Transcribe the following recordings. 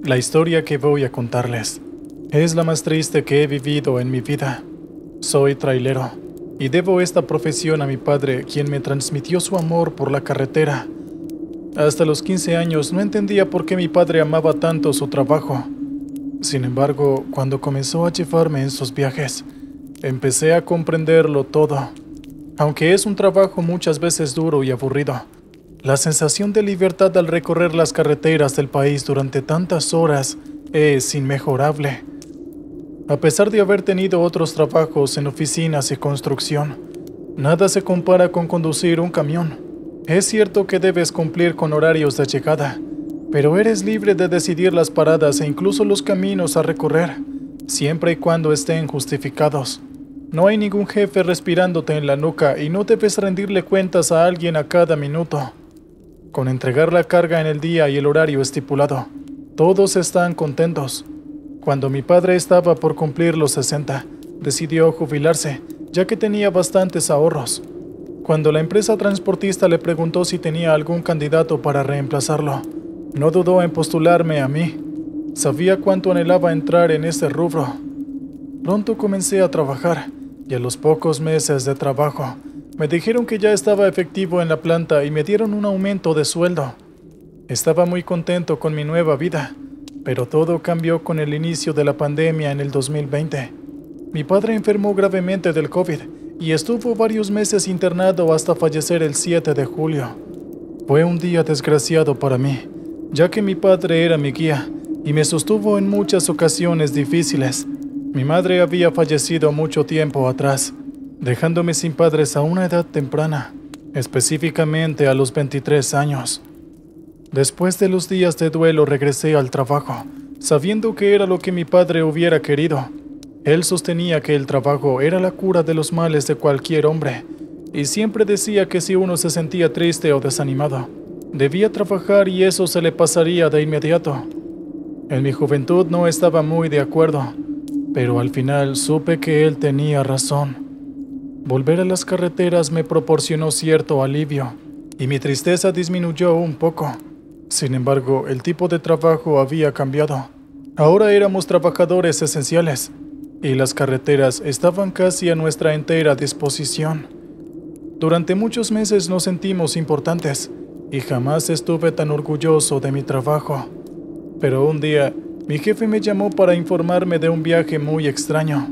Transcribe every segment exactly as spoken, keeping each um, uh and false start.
La historia que voy a contarles es la más triste que he vivido en mi vida. Soy trailero y debo esta profesión a mi padre, quien me transmitió su amor por la carretera. Hasta los quince años no entendía por qué mi padre amaba tanto su trabajo. Sin embargo, cuando comenzó a llevarme en sus viajes, empecé a comprenderlo todo. Aunque es un trabajo muchas veces duro y aburrido, la sensación de libertad al recorrer las carreteras del país durante tantas horas es inmejorable. A pesar de haber tenido otros trabajos en oficinas y construcción, nada se compara con conducir un camión. Es cierto que debes cumplir con horarios de llegada, pero eres libre de decidir las paradas e incluso los caminos a recorrer, siempre y cuando estén justificados. No hay ningún jefe respirándote en la nuca y no debes rendirle cuentas a alguien a cada minuto. Con entregar la carga en el día y el horario estipulado, todos están contentos. Cuando mi padre estaba por cumplir los sesenta, decidió jubilarse, ya que tenía bastantes ahorros. Cuando la empresa transportista le preguntó si tenía algún candidato para reemplazarlo, no dudó en postularme a mí. Sabía cuánto anhelaba entrar en este rubro. Pronto comencé a trabajar, y a los pocos meses de trabajo, me dijeron que ya estaba efectivo en la planta y me dieron un aumento de sueldo. Estaba muy contento con mi nueva vida, pero todo cambió con el inicio de la pandemia en el dos mil veinte. Mi padre enfermó gravemente del COVID y estuvo varios meses internado hasta fallecer el siete de julio. Fue un día desgraciado para mí, ya que mi padre era mi guía y me sostuvo en muchas ocasiones difíciles. Mi madre había fallecido mucho tiempo atrás, dejándome sin padres a una edad temprana, específicamente a los veintitrés años. Después de los días de duelo regresé al trabajo, sabiendo que era lo que mi padre hubiera querido. Él sostenía que el trabajo era la cura de los males de cualquier hombre, y siempre decía que si uno se sentía triste o desanimado, debía trabajar y eso se le pasaría de inmediato. En mi juventud no estaba muy de acuerdo, pero al final supe que él tenía razón. Volver a las carreteras me proporcionó cierto alivio, y mi tristeza disminuyó un poco. Sin embargo, el tipo de trabajo había cambiado. Ahora éramos trabajadores esenciales, y las carreteras estaban casi a nuestra entera disposición. Durante muchos meses nos sentimos importantes, y jamás estuve tan orgulloso de mi trabajo. Pero un día, mi jefe me llamó para informarme de un viaje muy extraño.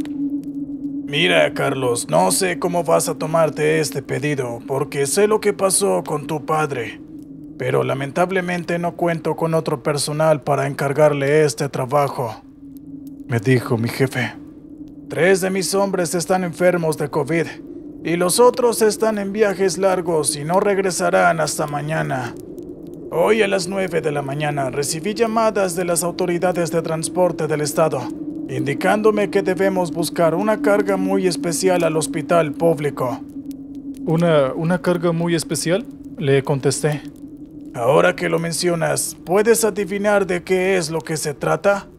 Mira, Carlos, no sé cómo vas a tomarte este pedido, porque sé lo que pasó con tu padre, pero lamentablemente no cuento con otro personal para encargarle este trabajo, me dijo mi jefe. Tres de mis hombres están enfermos de COVID, y los otros están en viajes largos y no regresarán hasta mañana. Hoy a las nueve de la mañana recibí llamadas de las autoridades de transporte del estado, indicándome que debemos buscar una carga muy especial al hospital público. ¿Una, una carga muy especial?, le contesté. Ahora que lo mencionas, ¿puedes adivinar de qué es lo que se trata?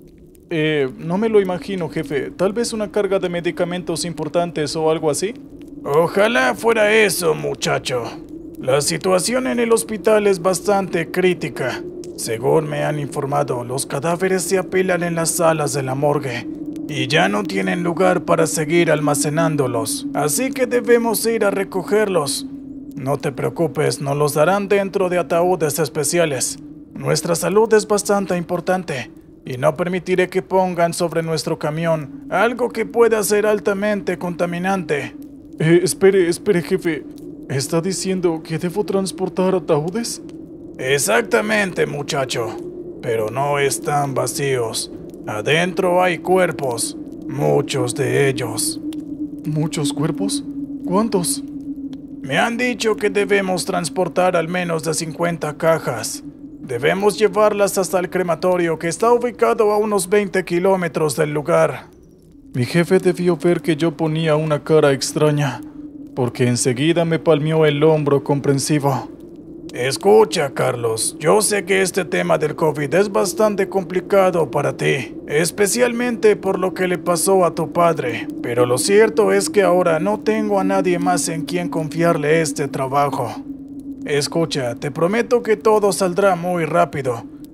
Eh, no me lo imagino, jefe. ¿Tal vez una carga de medicamentos importantes o algo así? Ojalá fuera eso, muchacho. La situación en el hospital es bastante crítica. Según me han informado, los cadáveres se apilan en las salas de la morgue y ya no tienen lugar para seguir almacenándolos, así que debemos ir a recogerlos. No te preocupes, nos los darán dentro de ataúdes especiales. Nuestra salud es bastante importante y no permitiré que pongan sobre nuestro camión algo que pueda ser altamente contaminante. Eh, espere, espere, jefe. ¿Está diciendo que debo transportar ataúdes? Exactamente, muchacho, pero no están vacíos. Adentro hay cuerpos, muchos de ellos. ¿Muchos cuerpos? ¿Cuántos? Me han dicho que debemos transportar al menos de cincuenta cajas. Debemos llevarlas hasta el crematorio, que está ubicado a unos veinte kilómetros del lugar. Mi jefe debió ver que yo ponía una cara extraña, porque enseguida me palmeó el hombro comprensivo. Escucha, Carlos, yo sé que este tema del COVID es bastante complicado para ti, especialmente por lo que le pasó a tu padre, pero lo cierto es que ahora no tengo a nadie más en quien confiarle este trabajo. Escucha, te prometo que todo saldrá muy rápido,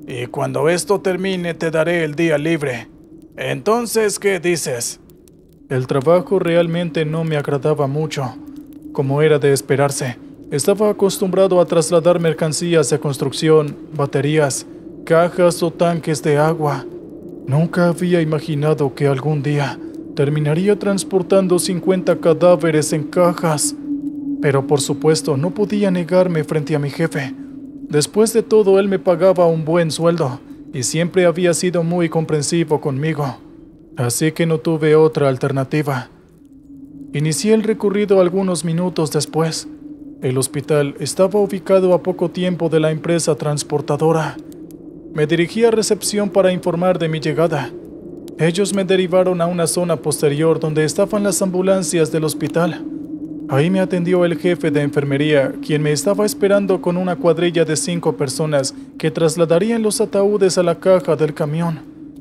y cuando esto termine te daré el día libre. Entonces, ¿qué dices? El trabajo realmente no me agradaba mucho. Como era de esperarse, estaba acostumbrado a trasladar mercancías de construcción, baterías, cajas o tanques de agua. Nunca había imaginado que algún día terminaría transportando cincuenta cadáveres en cajas. Pero por supuesto no podía negarme frente a mi jefe. Después de todo, él me pagaba un buen sueldo y siempre había sido muy comprensivo conmigo. Así que no tuve otra alternativa. Inicié el recorrido algunos minutos después. El hospital estaba ubicado a poco tiempo de la empresa transportadora. Me dirigí a recepción para informar de mi llegada. Ellos me derivaron a una zona posterior donde estaban las ambulancias del hospital. Ahí me atendió el jefe de enfermería, quien me estaba esperando con una cuadrilla de cinco personas que trasladarían los ataúdes a la caja del camión.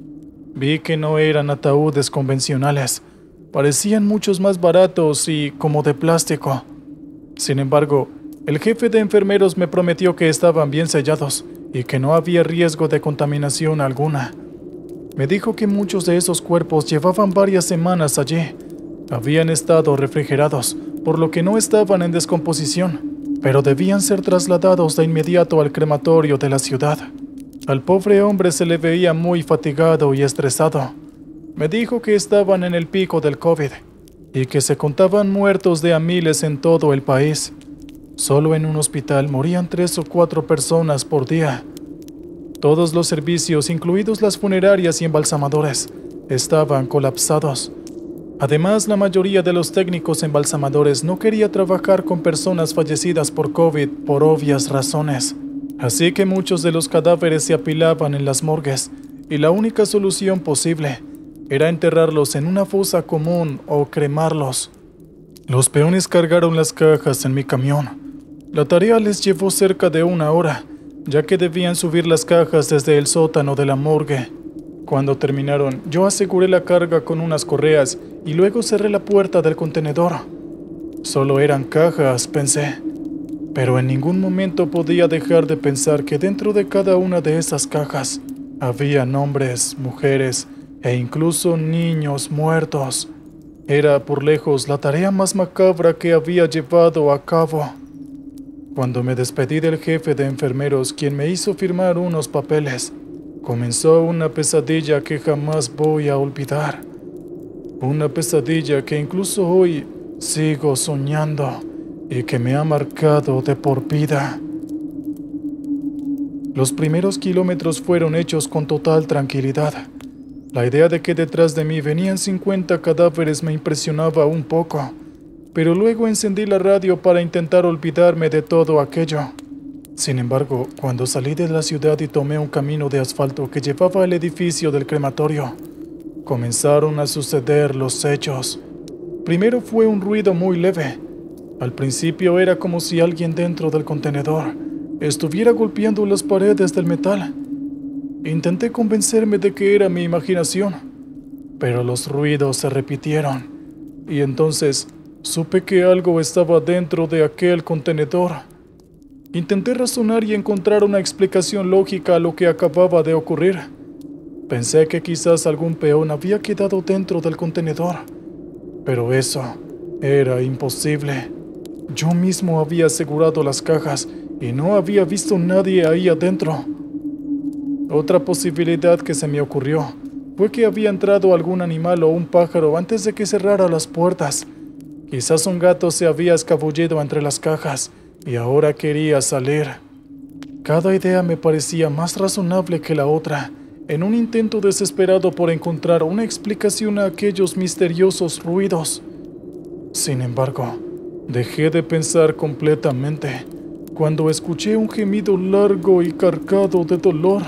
Vi que no eran ataúdes convencionales. Parecían muchos más baratos y como de plástico. Sin embargo, el jefe de enfermeros me prometió que estaban bien sellados y que no había riesgo de contaminación alguna. Me dijo que muchos de esos cuerpos llevaban varias semanas allí. Habían estado refrigerados, por lo que no estaban en descomposición, pero debían ser trasladados de inmediato al crematorio de la ciudad. Al pobre hombre se le veía muy fatigado y estresado. Me dijo que estaban en el pico del COVID y que se contaban muertos de a miles en todo el país. Solo en un hospital morían tres o cuatro personas por día. Todos los servicios, incluidos las funerarias y embalsamadores, estaban colapsados. Además, la mayoría de los técnicos embalsamadores no quería trabajar con personas fallecidas por COVID por obvias razones. Así que muchos de los cadáveres se apilaban en las morgues y la única solución posible era enterrarlos en una fosa común o cremarlos. Los peones cargaron las cajas en mi camión. La tarea les llevó cerca de una hora, ya que debían subir las cajas desde el sótano de la morgue. Cuando terminaron, yo aseguré la carga con unas correas y luego cerré la puerta del contenedor. Solo eran cajas, pensé, pero en ningún momento podía dejar de pensar que dentro de cada una de esas cajas había hombres, mujeres e incluso niños muertos. Era por lejos la tarea más macabra que había llevado a cabo. Cuando me despedí del jefe de enfermeros, quien me hizo firmar unos papeles, comenzó una pesadilla que jamás voy a olvidar. Una pesadilla que incluso hoy sigo soñando y que me ha marcado de por vida. Los primeros kilómetros fueron hechos con total tranquilidad. La idea de que detrás de mí venían cincuenta cadáveres me impresionaba un poco. Pero luego encendí la radio para intentar olvidarme de todo aquello. Sin embargo, cuando salí de la ciudad y tomé un camino de asfalto que llevaba al edificio del crematorio, comenzaron a suceder los hechos. Primero fue un ruido muy leve. Al principio era como si alguien dentro del contenedor estuviera golpeando las paredes del metal. Intenté convencerme de que era mi imaginación, pero los ruidos se repitieron, y entonces supe que algo estaba dentro de aquel contenedor. Intenté razonar y encontrar una explicación lógica a lo que acababa de ocurrir. Pensé que quizás algún peón había quedado dentro del contenedor, pero eso era imposible. Yo mismo había asegurado las cajas y no había visto nadie ahí adentro. Otra posibilidad que se me ocurrió fue que había entrado algún animal o un pájaro antes de que cerrara las puertas. Quizás un gato se había escabullido entre las cajas y ahora quería salir. Cada idea me parecía más razonable que la otra, en un intento desesperado por encontrar una explicación a aquellos misteriosos ruidos. Sin embargo, dejé de pensar completamente cuando escuché un gemido largo y cargado de dolor.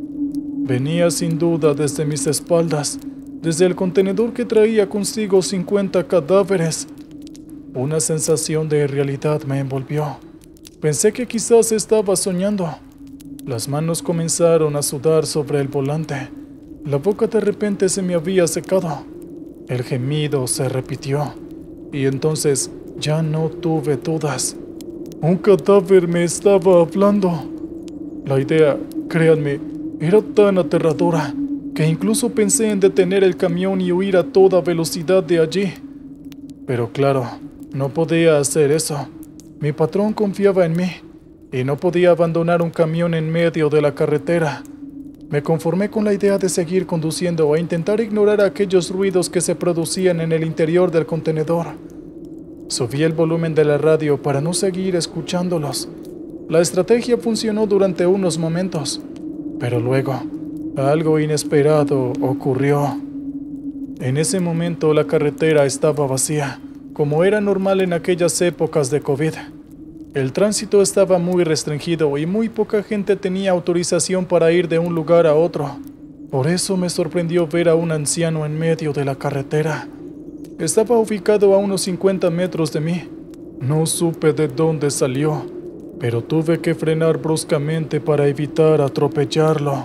Venía sin duda desde mis espaldas, desde el contenedor que traía consigo cincuenta cadáveres. Una sensación de irrealidad me envolvió. Pensé que quizás estaba soñando. Las manos comenzaron a sudar sobre el volante. La boca de repente se me había secado. El gemido se repitió. Y entonces ya no tuve dudas. Un cadáver me estaba hablando. La idea, créanme, Era tan aterradora que incluso pensé en detener el camión y huir a toda velocidad de allí. Pero claro, no podía hacer eso. Mi patrón confiaba en mí y no podía abandonar un camión en medio de la carretera. Me conformé con la idea de seguir conduciendo e intentar ignorar aquellos ruidos que se producían en el interior del contenedor. Subí el volumen de la radio para no seguir escuchándolos. La estrategia funcionó durante unos momentos, pero luego algo inesperado ocurrió. En ese momento la carretera estaba vacía, como era normal en aquellas épocas de COVID. El tránsito estaba muy restringido y muy poca gente tenía autorización para ir de un lugar a otro. Por eso me sorprendió ver a un anciano en medio de la carretera. Estaba ubicado a unos cincuenta metros de mí. No supe de dónde salió, pero tuve que frenar bruscamente para evitar atropellarlo.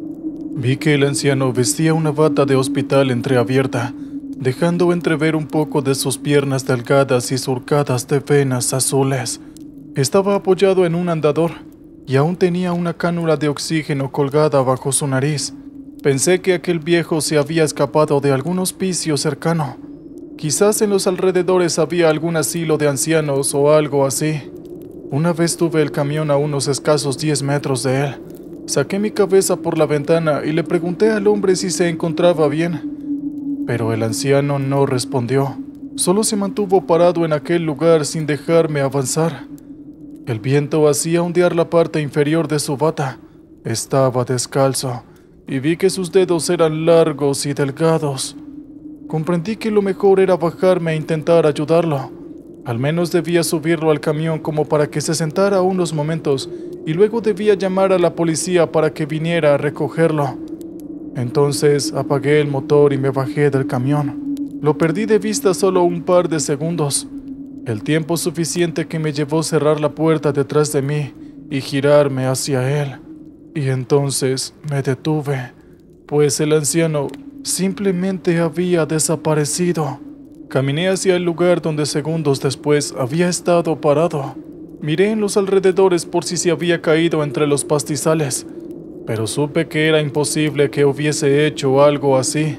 Vi que el anciano vestía una bata de hospital entreabierta, dejando entrever un poco de sus piernas delgadas y surcadas de venas azules. Estaba apoyado en un andador y aún tenía una cánula de oxígeno colgada bajo su nariz. Pensé que aquel viejo se había escapado de algún hospicio cercano. Quizás en los alrededores había algún asilo de ancianos o algo así. Una vez tuve el camión a unos escasos diez metros de él. Saqué mi cabeza por la ventana y le pregunté al hombre si se encontraba bien. Pero el anciano no respondió. Solo se mantuvo parado en aquel lugar sin dejarme avanzar. El viento hacía ondear la parte inferior de su bata. Estaba descalzo y vi que sus dedos eran largos y delgados. Comprendí que lo mejor era bajarme e intentar ayudarlo. Al menos debía subirlo al camión como para que se sentara unos momentos y luego debía llamar a la policía para que viniera a recogerlo. Entonces apagué el motor y me bajé del camión. Lo perdí de vista solo un par de segundos, el tiempo suficiente que me llevó cerrar la puerta detrás de mí y girarme hacia él. Y entonces me detuve, pues el anciano simplemente había desaparecido. Caminé hacia el lugar donde segundos después había estado parado. Miré en los alrededores por si se había caído entre los pastizales, pero supe que era imposible que hubiese hecho algo así.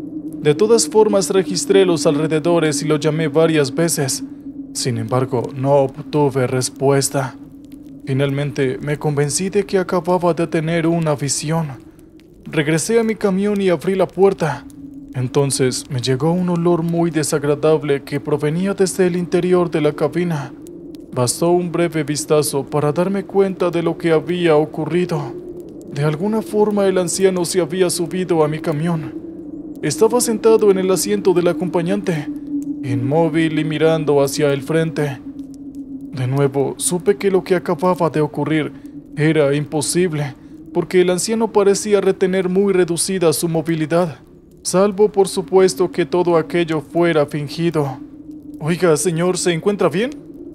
De todas formas registré los alrededores y lo llamé varias veces. Sin embargo, no obtuve respuesta. Finalmente me convencí de que acababa de tener una visión. Regresé a mi camión y abrí la puerta. Entonces me llegó un olor muy desagradable que provenía desde el interior de la cabina. Bastó un breve vistazo para darme cuenta de lo que había ocurrido. De alguna forma el anciano se había subido a mi camión. Estaba sentado en el asiento del acompañante, inmóvil y mirando hacia el frente. De nuevo, supe que lo que acababa de ocurrir era imposible, porque el anciano parecía retener muy reducida su movilidad, salvo por supuesto que todo aquello fuera fingido. «Oiga, señor, ¿se encuentra bien?»,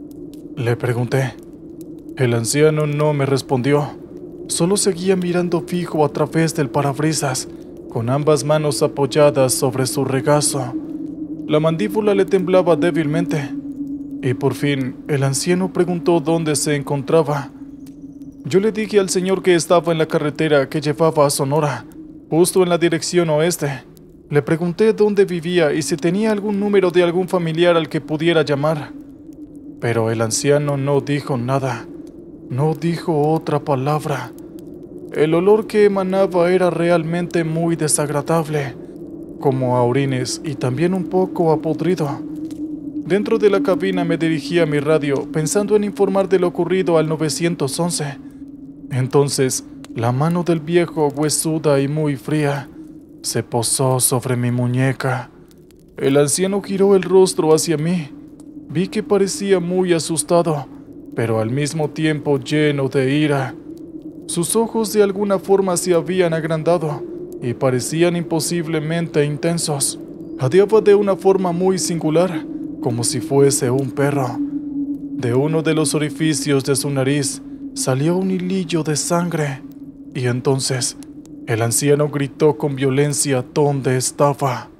le pregunté. El anciano no me respondió. Solo seguía mirando fijo a través del parabrisas, con ambas manos apoyadas sobre su regazo. La mandíbula le temblaba débilmente. Y por fin, el anciano preguntó dónde se encontraba. Yo le dije al señor que estaba en la carretera que llevaba a Sonora, justo en la dirección oeste. Le pregunté dónde vivía y si tenía algún número de algún familiar al que pudiera llamar. Pero el anciano no dijo nada. No dijo otra palabra. El olor que emanaba era realmente muy desagradable, como a orines y también un poco a podrido. Dentro de la cabina me dirigí a mi radio, pensando en informar de lo ocurrido al nueve once. Entonces, la mano del viejo, huesuda y muy fría, se posó sobre mi muñeca. El anciano giró el rostro hacia mí. Vi que parecía muy asustado, pero al mismo tiempo lleno de ira. Sus ojos de alguna forma se habían agrandado y parecían imposiblemente intensos. Jadeaba de una forma muy singular, como si fuese un perro. De uno de los orificios de su nariz salió un hilillo de sangre, y entonces el anciano gritó con violencia dónde estaba.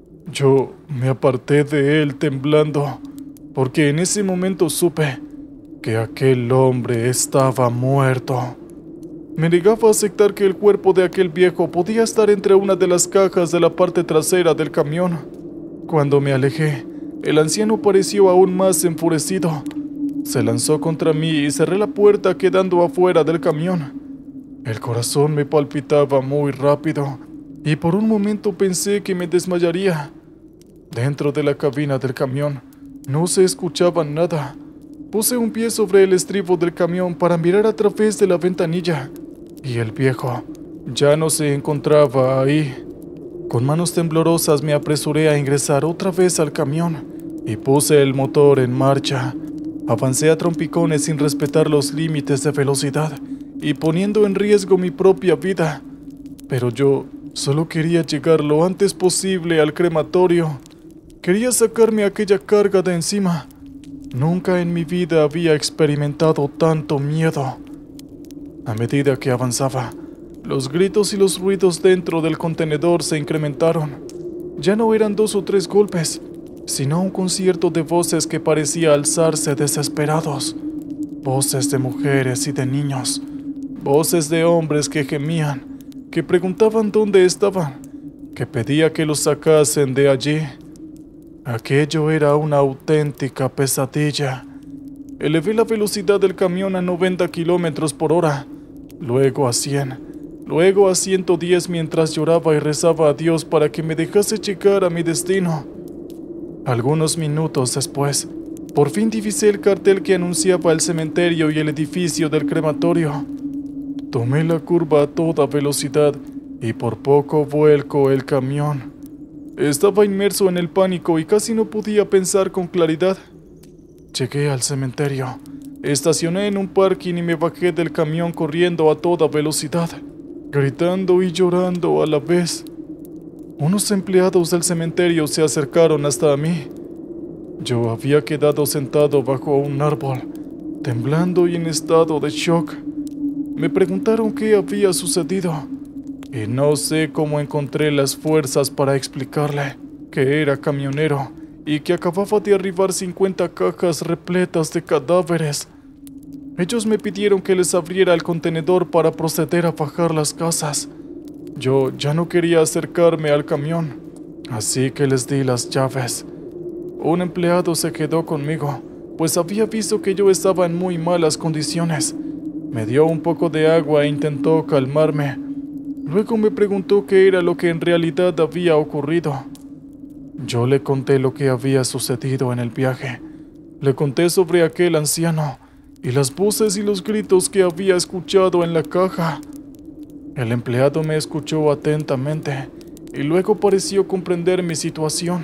Yo me aparté de él temblando, porque en ese momento supe que aquel hombre estaba muerto. Me negaba a aceptar que el cuerpo de aquel viejo podía estar entre una de las cajas de la parte trasera del camión. Cuando me alejé, el anciano pareció aún más enfurecido. Se lanzó contra mí y cerré la puerta quedando afuera del camión. El corazón me palpitaba muy rápido y por un momento pensé que me desmayaría. Dentro de la cabina del camión no se escuchaba nada. Puse un pie sobre el estribo del camión para mirar a través de la ventanilla y el viejo ya no se encontraba ahí. Con manos temblorosas me apresuré a ingresar otra vez al camión y puse el motor en marcha. Avancé a trompicones sin respetar los límites de velocidad y poniendo en riesgo mi propia vida. Pero yo solo quería llegar lo antes posible al crematorio. Quería sacarme aquella carga de encima. Nunca en mi vida había experimentado tanto miedo. A medida que avanzaba, los gritos y los ruidos dentro del contenedor se incrementaron. Ya no eran dos o tres golpes, sino un concierto de voces que parecía alzarse desesperados. Voces de mujeres y de niños. Voces de hombres que gemían, que preguntaban dónde estaban, que pedía que los sacasen de allí. Aquello era una auténtica pesadilla. Elevé la velocidad del camión a noventa kilómetros por hora, luego a cien, luego a ciento diez mientras lloraba y rezaba a Dios para que me dejase llegar a mi destino. Algunos minutos después, por fin divisé el cartel que anunciaba el cementerio y el edificio del crematorio. Tomé la curva a toda velocidad y por poco vuelco el camión. Estaba inmerso en el pánico y casi no podía pensar con claridad. Llegué al cementerio, estacioné en un parking y me bajé del camión corriendo a toda velocidad, gritando y llorando a la vez. Unos empleados del cementerio se acercaron hasta mí. Yo había quedado sentado bajo un árbol, temblando y en estado de shock. Me preguntaron qué había sucedido, y no sé cómo encontré las fuerzas para explicarle que era camionero y que acababa de arribar cincuenta cajas repletas de cadáveres. Ellos me pidieron que les abriera el contenedor para proceder a bajar las casas. Yo ya no quería acercarme al camión, así que les di las llaves. Un empleado se quedó conmigo, pues había visto que yo estaba en muy malas condiciones. Me dio un poco de agua e intentó calmarme. Luego me preguntó qué era lo que en realidad había ocurrido. Yo le conté lo que había sucedido en el viaje. Le conté sobre aquel anciano y las voces y los gritos que había escuchado en la caja. El empleado me escuchó atentamente y luego pareció comprender mi situación.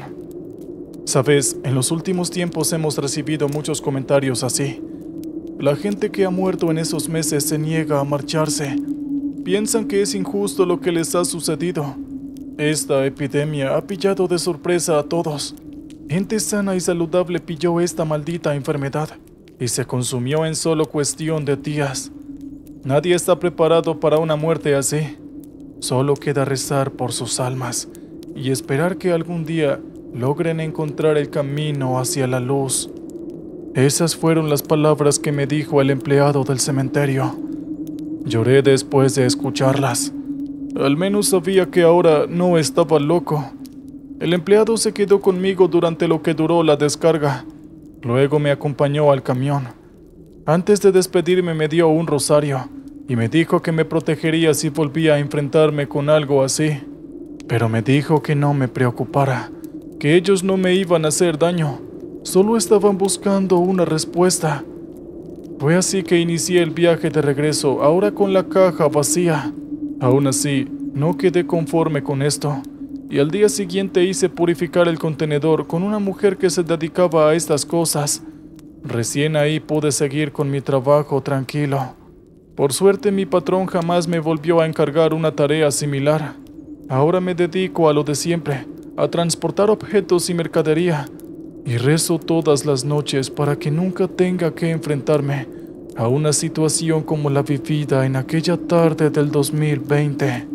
Sabes, en los últimos tiempos hemos recibido muchos comentarios así. La gente que ha muerto en esos meses se niega a marcharse. Piensan que es injusto lo que les ha sucedido. Esta epidemia ha pillado de sorpresa a todos. Gente sana y saludable pilló esta maldita enfermedad y se consumió en solo cuestión de días. Nadie está preparado para una muerte así. Solo queda rezar por sus almas y esperar que algún día logren encontrar el camino hacia la luz. Esas fueron las palabras que me dijo el empleado del cementerio. Lloré después de escucharlas. Al menos sabía que ahora no estaba loco. El empleado se quedó conmigo durante lo que duró la descarga. Luego me acompañó al camión. Antes de despedirme me dio un rosario y me dijo que me protegería si volvía a enfrentarme con algo así. Pero me dijo que no me preocupara, que ellos no me iban a hacer daño, solo estaban buscando una respuesta. Fue así que inicié el viaje de regreso, ahora con la caja vacía. Aún así, no quedé conforme con esto, y al día siguiente hice purificar el contenedor con una mujer que se dedicaba a estas cosas. Recién ahí pude seguir con mi trabajo tranquilo. Por suerte mi patrón jamás me volvió a encargar una tarea similar. Ahora me dedico a lo de siempre, a transportar objetos y mercadería, y rezo todas las noches para que nunca tenga que enfrentarme a una situación como la vivida en aquella tarde del dos mil veinte.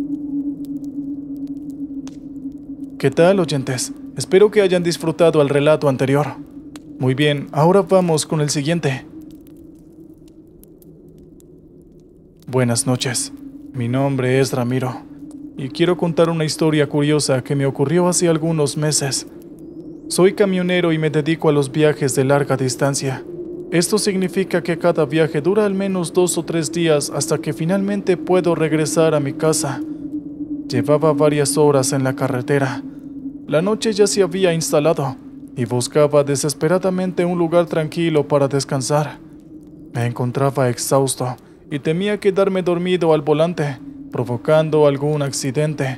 ¿Qué tal, oyentes? Espero que hayan disfrutado el relato anterior. Muy bien, ahora vamos con el siguiente. Buenas noches, mi nombre es Ramiro y quiero contar una historia curiosa que me ocurrió hace algunos meses. Soy camionero y me dedico a los viajes de larga distancia. Esto significa que cada viaje dura al menos dos o tres días hasta que finalmente puedo regresar a mi casa. Llevaba varias horas en la carretera. La noche ya se había instalado y buscaba desesperadamente un lugar tranquilo para descansar. Me encontraba exhausto y temía quedarme dormido al volante, provocando algún accidente.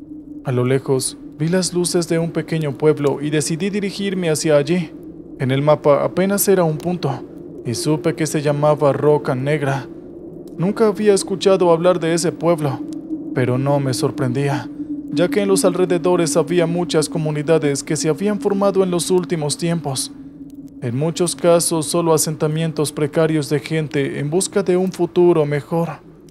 A lo lejos, vi las luces de un pequeño pueblo y decidí dirigirme hacia allí. En el mapa apenas era un punto, y supe que se llamaba Roca Negra. Nunca había escuchado hablar de ese pueblo, pero no me sorprendía, ya que en los alrededores había muchas comunidades que se habían formado en los últimos tiempos. En muchos casos solo asentamientos precarios de gente en busca de un futuro mejor.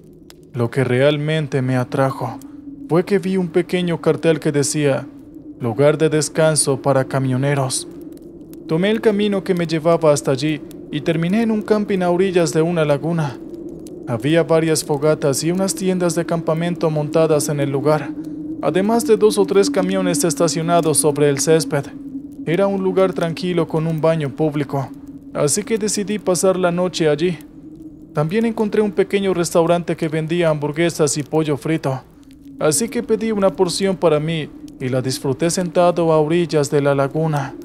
Lo que realmente me atrajo fue que vi un pequeño cartel que decía «Lugar de descanso para camioneros». Tomé el camino que me llevaba hasta allí y terminé en un camping a orillas de una laguna. Había varias fogatas y unas tiendas de campamento montadas en el lugar, además de dos o tres camiones estacionados sobre el césped. Era un lugar tranquilo con un baño público, así que decidí pasar la noche allí. También encontré un pequeño restaurante que vendía hamburguesas y pollo frito, así que pedí una porción para mí y la disfruté sentado a orillas de la laguna.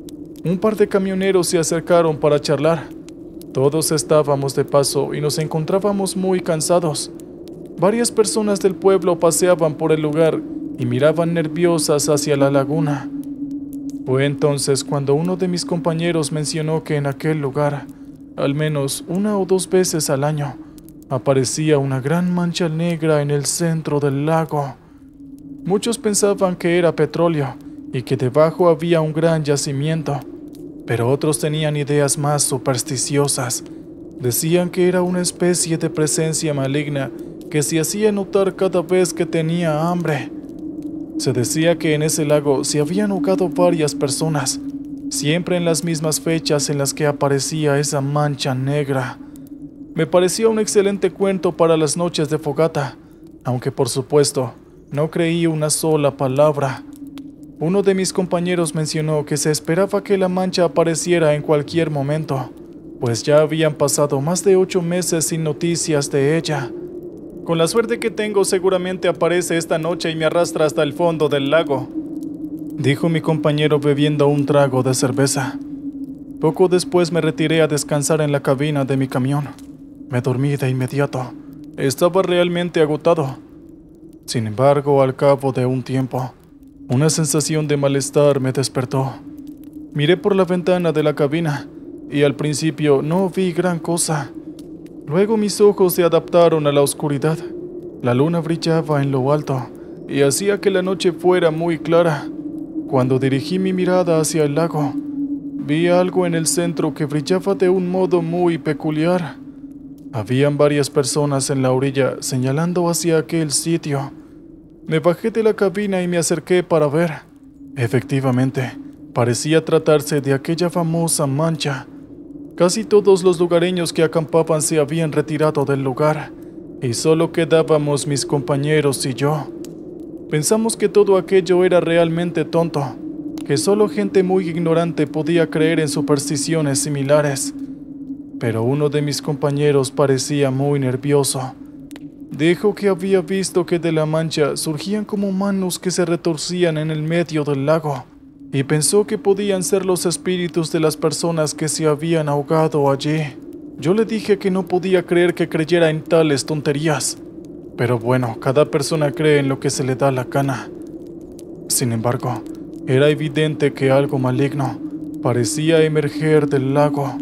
Un par de camioneros se acercaron para charlar. Todos estábamos de paso y nos encontrábamos muy cansados. Varias personas del pueblo paseaban por el lugar y miraban nerviosas hacia la laguna. Fue entonces cuando uno de mis compañeros mencionó que en aquel lugar, al menos una o dos veces al año, aparecía una gran mancha negra en el centro del lago. Muchos pensaban que era petróleo y que debajo había un gran yacimiento, pero otros tenían ideas más supersticiosas. Decían que era una especie de presencia maligna que se hacía notar cada vez que tenía hambre. Se decía que en ese lago se habían ahogado varias personas, siempre en las mismas fechas en las que aparecía esa mancha negra. Me parecía un excelente cuento para las noches de fogata, aunque por supuesto no creí una sola palabra. Uno de mis compañeros mencionó que se esperaba que la mancha apareciera en cualquier momento, pues ya habían pasado más de ocho meses sin noticias de ella. Con la suerte que tengo, seguramente aparece esta noche y me arrastra hasta el fondo del lago, dijo mi compañero bebiendo un trago de cerveza. Poco después me retiré a descansar en la cabina de mi camión. Me dormí de inmediato. Estaba realmente agotado. Sin embargo, al cabo de un tiempo, una sensación de malestar me despertó. Miré por la ventana de la cabina y al principio no vi gran cosa. Luego mis ojos se adaptaron a la oscuridad. La luna brillaba en lo alto y hacía que la noche fuera muy clara. Cuando dirigí mi mirada hacia el lago, vi algo en el centro que brillaba de un modo muy peculiar. Habían varias personas en la orilla señalando hacia aquel sitio. Me bajé de la cabina y me acerqué para ver. Efectivamente, parecía tratarse de aquella famosa mancha. Casi todos los lugareños que acampaban se habían retirado del lugar, y solo quedábamos mis compañeros y yo. Pensamos que todo aquello era realmente tonto, que solo gente muy ignorante podía creer en supersticiones similares. Pero uno de mis compañeros parecía muy nervioso. Dijo que había visto que de la mancha surgían como manos que se retorcían en el medio del lago, y pensó que podían ser los espíritus de las personas que se habían ahogado allí. Yo le dije que no podía creer que creyera en tales tonterías, pero bueno, cada persona cree en lo que se le da la gana. Sin embargo, era evidente que algo maligno parecía emerger del lago.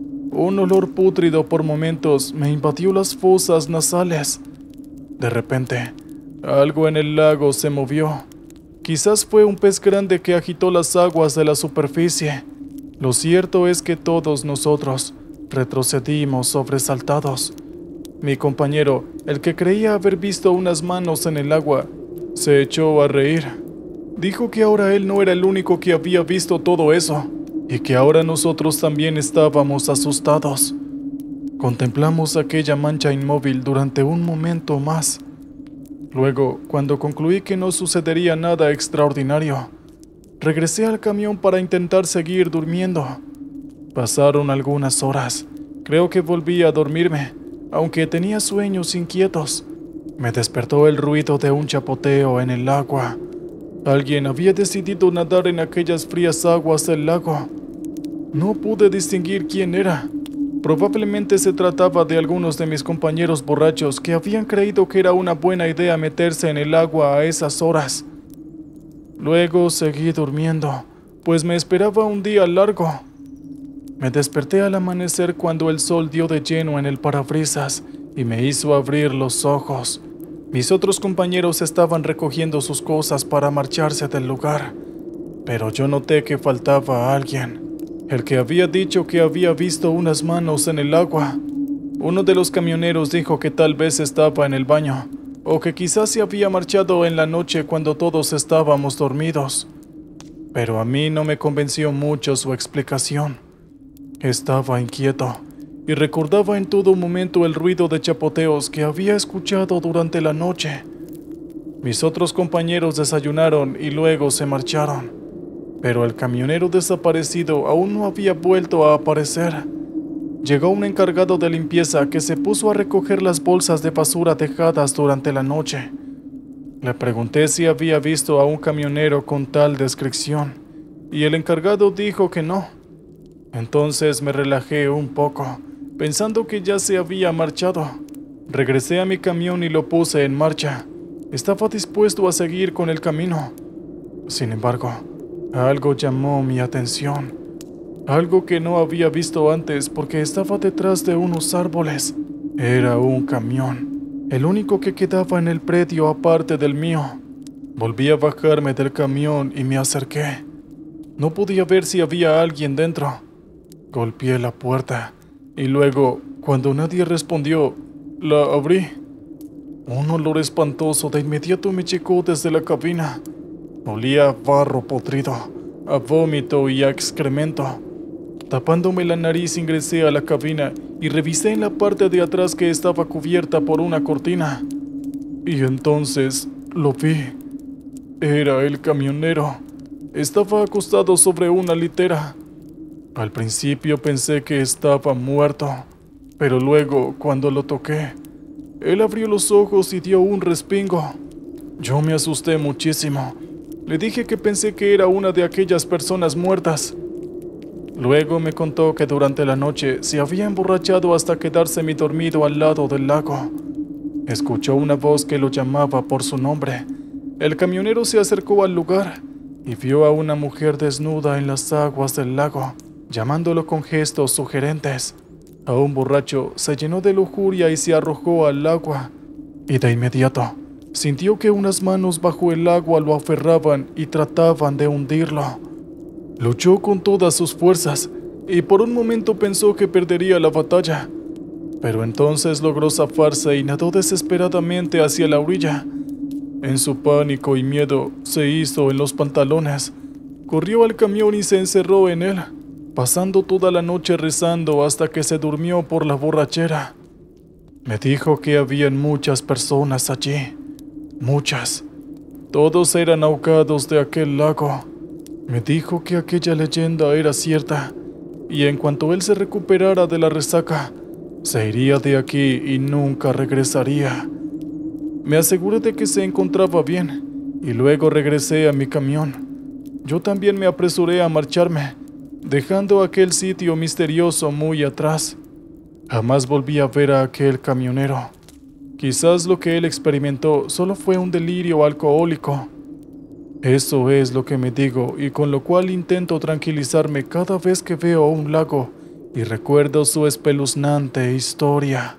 Un olor pútrido por momentos me invadió las fosas nasales. De repente, algo en el lago se movió. Quizás fue un pez grande que agitó las aguas de la superficie. Lo cierto es que todos nosotros retrocedimos sobresaltados. Mi compañero, el que creía haber visto unas manos en el agua, se echó a reír. Dijo que ahora él no era el único que había visto todo eso, y que ahora nosotros también estábamos asustados. Contemplamos aquella mancha inmóvil durante un momento más. Luego, cuando concluí que no sucedería nada extraordinario, regresé al camión para intentar seguir durmiendo. Pasaron algunas horas. Creo que volví a dormirme, aunque tenía sueños inquietos. Me despertó el ruido de un chapoteo en el agua. Alguien había decidido nadar en aquellas frías aguas del lago. No pude distinguir quién era. Probablemente se trataba de algunos de mis compañeros borrachos que habían creído que era una buena idea meterse en el agua a esas horas. Luego seguí durmiendo, pues me esperaba un día largo. Me desperté al amanecer cuando el sol dio de lleno en el parabrisas y me hizo abrir los ojos. Mis otros compañeros estaban recogiendo sus cosas para marcharse del lugar, pero yo noté que faltaba alguien. El que había dicho que había visto unas manos en el agua. Uno de los camioneros dijo que tal vez estaba en el baño, o que quizás se había marchado en la noche cuando todos estábamos dormidos. Pero a mí no me convenció mucho su explicación. Estaba inquieto y recordaba en todo momento el ruido de chapoteos que había escuchado durante la noche. Mis otros compañeros desayunaron y luego se marcharon. Pero el camionero desaparecido aún no había vuelto a aparecer. Llegó un encargado de limpieza que se puso a recoger las bolsas de basura dejadas durante la noche. Le pregunté si había visto a un camionero con tal descripción, y el encargado dijo que no. Entonces me relajé un poco, pensando que ya se había marchado. Regresé a mi camión y lo puse en marcha. Estaba dispuesto a seguir con el camino. Sin embargo, algo llamó mi atención, algo que no había visto antes porque estaba detrás de unos árboles. Era un camión, el único que quedaba en el predio aparte del mío. Volví a bajarme del camión y me acerqué. No podía ver si había alguien dentro. Golpeé la puerta y luego, cuando nadie respondió, la abrí. Un olor espantoso de inmediato me llegó desde la cabina. Olía a barro podrido, a vómito y a excremento. Tapándome la nariz ingresé a la cabina y revisé en la parte de atrás que estaba cubierta por una cortina. Y entonces lo vi. Era el camionero. Estaba acostado sobre una litera. Al principio pensé que estaba muerto, pero luego, cuando lo toqué, él abrió los ojos y dio un respingo. Yo me asusté muchísimo. Le dije que pensé que era una de aquellas personas muertas. Luego me contó que durante la noche se había emborrachado hasta quedarse semidormido al lado del lago. Escuchó una voz que lo llamaba por su nombre. El camionero se acercó al lugar y vio a una mujer desnuda en las aguas del lago, llamándolo con gestos sugerentes. A un borracho se llenó de lujuria y se arrojó al agua. Y de inmediato sintió que unas manos bajo el agua lo aferraban y trataban de hundirlo. Luchó con todas sus fuerzas y por un momento pensó que perdería la batalla. Pero entonces logró zafarse y nadó desesperadamente hacia la orilla. En su pánico y miedo se hizo en los pantalones. Corrió al camión y se encerró en él, pasando toda la noche rezando hasta que se durmió por la borrachera. Me dijo que habían muchas personas allí. Muchas. Todos eran ahogados de aquel lago. Me dijo que aquella leyenda era cierta, y en cuanto él se recuperara de la resaca, se iría de aquí y nunca regresaría. Me aseguré de que se encontraba bien, y luego regresé a mi camión. Yo también me apresuré a marcharme, dejando aquel sitio misterioso muy atrás. Jamás volví a ver a aquel camionero. Quizás lo que él experimentó solo fue un delirio alcohólico. Eso es lo que me digo y con lo cual intento tranquilizarme cada vez que veo un lago y recuerdo su espeluznante historia.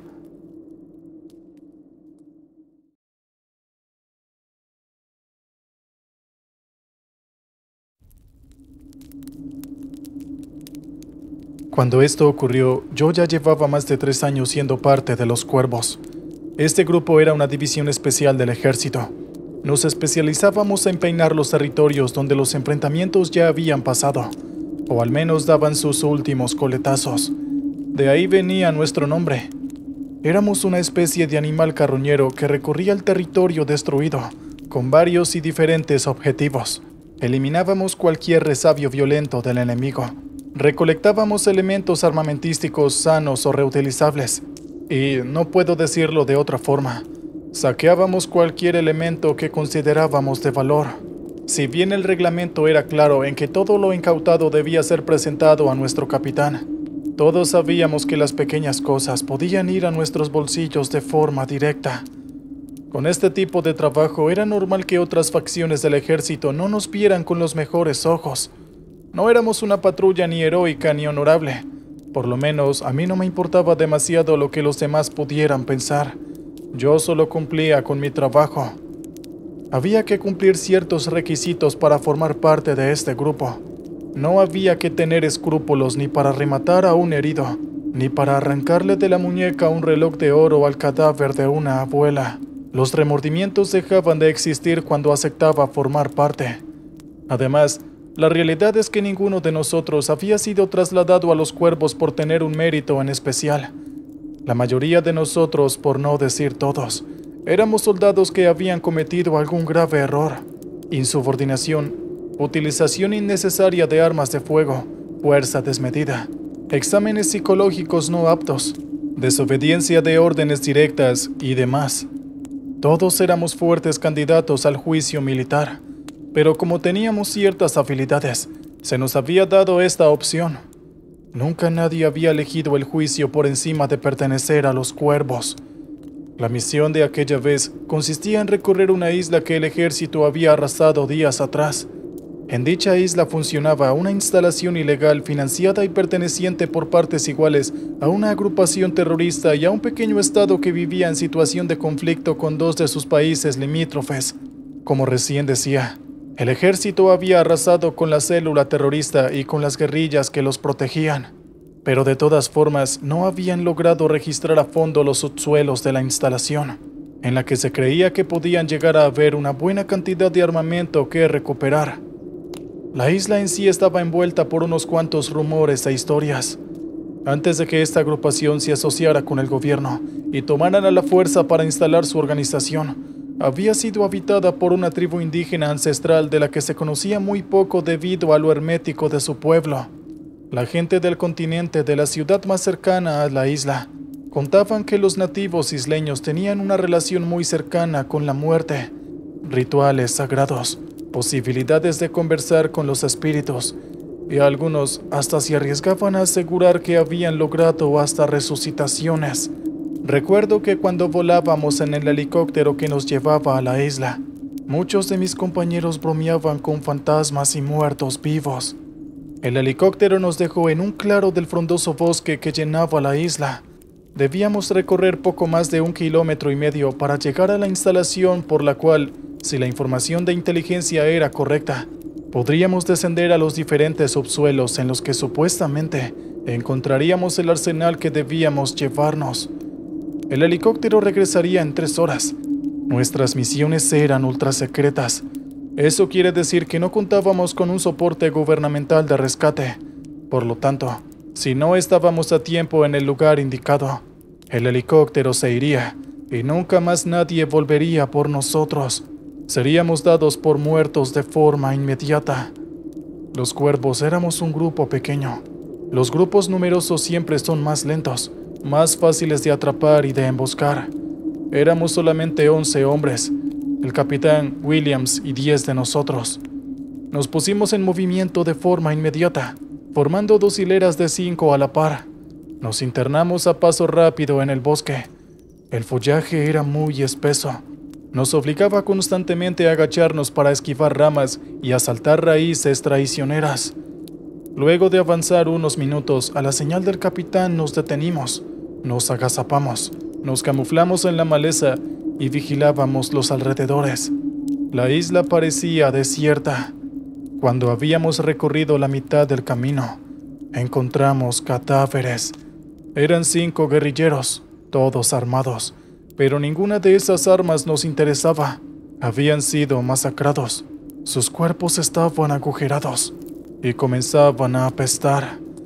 Cuando esto ocurrió, yo ya llevaba más de tres años siendo parte de los Cuervos. Este grupo era una división especial del ejército. Nos especializábamos en peinar los territorios donde los enfrentamientos ya habían pasado, o al menos daban sus últimos coletazos. De ahí venía nuestro nombre. Éramos una especie de animal carroñero que recorría el territorio destruido, con varios y diferentes objetivos. Eliminábamos cualquier resabio violento del enemigo. Recolectábamos elementos armamentísticos sanos o reutilizables. Y no puedo decirlo de otra forma. Saqueábamos cualquier elemento que considerábamos de valor. Si bien el reglamento era claro en que todo lo incautado debía ser presentado a nuestro capitán, todos sabíamos que las pequeñas cosas podían ir a nuestros bolsillos de forma directa. Con este tipo de trabajo era normal que otras facciones del ejército no nos vieran con los mejores ojos. No éramos una patrulla ni heroica ni honorable. Por lo menos a mí no me importaba demasiado lo que los demás pudieran pensar. Yo solo cumplía con mi trabajo. Había que cumplir ciertos requisitos para formar parte de este grupo. No había que tener escrúpulos ni para rematar a un herido, ni para arrancarle de la muñeca un reloj de oro al cadáver de una abuela. Los remordimientos dejaban de existir cuando aceptaba formar parte. Además, la realidad es que ninguno de nosotros había sido trasladado a los cuervos por tener un mérito en especial. La mayoría de nosotros, por no decir todos, éramos soldados que habían cometido algún grave error: insubordinación, utilización innecesaria de armas de fuego, fuerza desmedida, exámenes psicológicos no aptos, desobediencia de órdenes directas y demás. Todos éramos fuertes candidatos al juicio militar, pero como teníamos ciertas habilidades, se nos había dado esta opción. Nunca nadie había elegido el juicio por encima de pertenecer a los cuervos. La misión de aquella vez consistía en recorrer una isla que el ejército había arrasado días atrás. En dicha isla funcionaba una instalación ilegal financiada y perteneciente por partes iguales a una agrupación terrorista y a un pequeño estado que vivía en situación de conflicto con dos de sus países limítrofes. Como recién decía, el ejército había arrasado con la célula terrorista y con las guerrillas que los protegían, pero de todas formas no habían logrado registrar a fondo los subsuelos de la instalación, en la que se creía que podían llegar a haber una buena cantidad de armamento que recuperar. La isla en sí estaba envuelta por unos cuantos rumores e historias. Antes de que esta agrupación se asociara con el gobierno y tomaran a la fuerza para instalar su organización, había sido habitada por una tribu indígena ancestral de la que se conocía muy poco debido a lo hermético de su pueblo. La gente del continente de la ciudad más cercana a la isla contaban que los nativos isleños tenían una relación muy cercana con la muerte, rituales sagrados, posibilidades de conversar con los espíritus, y algunos hasta se arriesgaban a asegurar que habían logrado hasta resucitaciones. Recuerdo que cuando volábamos en el helicóptero que nos llevaba a la isla, muchos de mis compañeros bromeaban con fantasmas y muertos vivos. El helicóptero nos dejó en un claro del frondoso bosque que llenaba la isla. Debíamos recorrer poco más de un kilómetro y medio para llegar a la instalación por la cual, si la información de inteligencia era correcta, podríamos descender a los diferentes subsuelos en los que supuestamente encontraríamos el arsenal que debíamos llevarnos. El helicóptero regresaría en tres horas. Nuestras misiones eran ultrasecretas. Eso quiere decir que no contábamos con un soporte gubernamental de rescate. Por lo tanto, si no estábamos a tiempo en el lugar indicado, el helicóptero se iría y nunca más nadie volvería por nosotros. Seríamos dados por muertos de forma inmediata. Los cuervos éramos un grupo pequeño. Los grupos numerosos siempre son más lentos, más fáciles de atrapar y de emboscar. Éramos solamente once hombres, el capitán Williams y diez de nosotros. Nos pusimos en movimiento de forma inmediata, formando dos hileras de cinco a la par. Nos internamos a paso rápido en el bosque. El follaje era muy espeso. Nos obligaba constantemente a agacharnos para esquivar ramas y a saltar raíces traicioneras. Luego de avanzar unos minutos, a la señal del capitán nos detenimos, nos agazapamos, nos camuflamos en la maleza y vigilábamos los alrededores. La isla parecía desierta. Cuando habíamos recorrido la mitad del camino, encontramos cadáveres. Eran cinco guerrilleros, todos armados, pero ninguna de esas armas nos interesaba. Habían sido masacrados. Sus cuerpos estaban agujerados y comenzaban a apestar.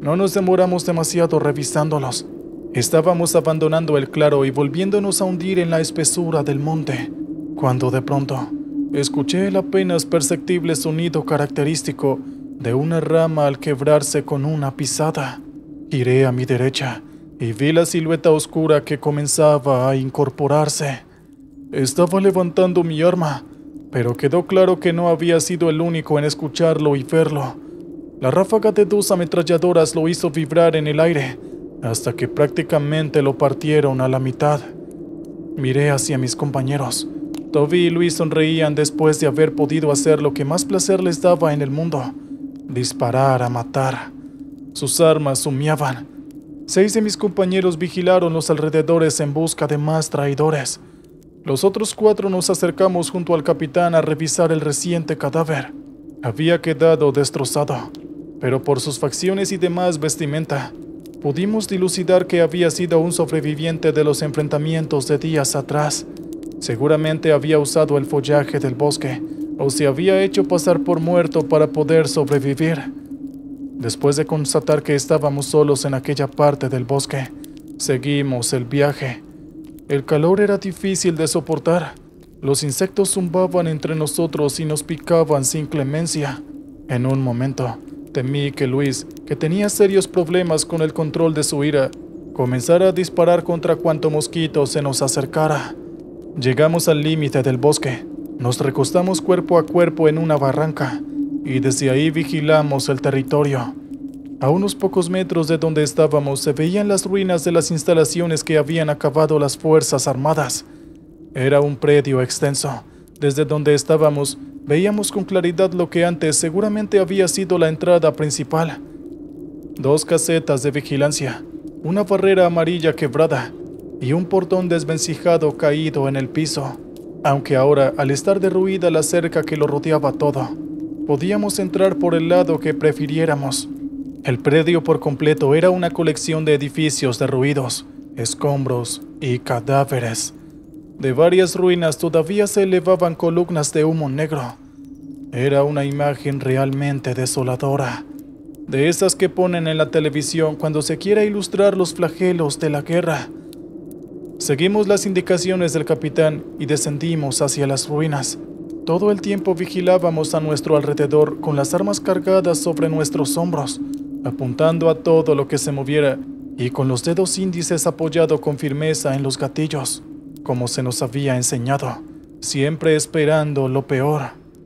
No nos demoramos demasiado revisándolos. Estábamos abandonando el claro y volviéndonos a hundir en la espesura del monte, cuando de pronto escuché el apenas perceptible sonido característico de una rama al quebrarse con una pisada. Giré a mi derecha y vi la silueta oscura que comenzaba a incorporarse. Estaba levantando mi arma, pero quedó claro que no había sido el único en escucharlo y verlo. La ráfaga de dos ametralladoras lo hizo vibrar en el aire, hasta que prácticamente lo partieron a la mitad. Miré hacia mis compañeros. Toby y Luis sonreían después de haber podido hacer lo que más placer les daba en el mundo: disparar a matar. Sus armas humeaban. Seis de mis compañeros vigilaron los alrededores en busca de más traidores. Los otros cuatro nos acercamos junto al capitán a revisar el reciente cadáver. Había quedado destrozado, pero por sus facciones y demás vestimenta, pudimos dilucidar que había sido un sobreviviente de los enfrentamientos de días atrás. Seguramente había usado el follaje del bosque, o se había hecho pasar por muerto para poder sobrevivir. Después de constatar que estábamos solos en aquella parte del bosque, seguimos el viaje. El calor era difícil de soportar. Los insectos zumbaban entre nosotros y nos picaban sin clemencia. En un momento, temí que Luis, que tenía serios problemas con el control de su ira, comenzara a disparar contra cuanto mosquito se nos acercara. Llegamos al límite del bosque. Nos recostamos cuerpo a cuerpo en una barranca y desde ahí vigilamos el territorio. A unos pocos metros de donde estábamos se veían las ruinas de las instalaciones que habían acabado las Fuerzas Armadas. Era un predio extenso. Desde donde estábamos, veíamos con claridad lo que antes seguramente había sido la entrada principal. Dos casetas de vigilancia, una barrera amarilla quebrada y un portón desvencijado caído en el piso. Aunque ahora, al estar derruida la cerca que lo rodeaba todo, podíamos entrar por el lado que prefiriéramos. El predio por completo era una colección de edificios derruidos, escombros y cadáveres. De varias ruinas todavía se elevaban columnas de humo negro. Era una imagen realmente desoladora, de esas que ponen en la televisión cuando se quiere ilustrar los flagelos de la guerra. Seguimos las indicaciones del capitán y descendimos hacia las ruinas. Todo el tiempo vigilábamos a nuestro alrededor con las armas cargadas sobre nuestros hombros, apuntando a todo lo que se moviera y con los dedos índices apoyados con firmeza en los gatillos, como se nos había enseñado, siempre esperando lo peor.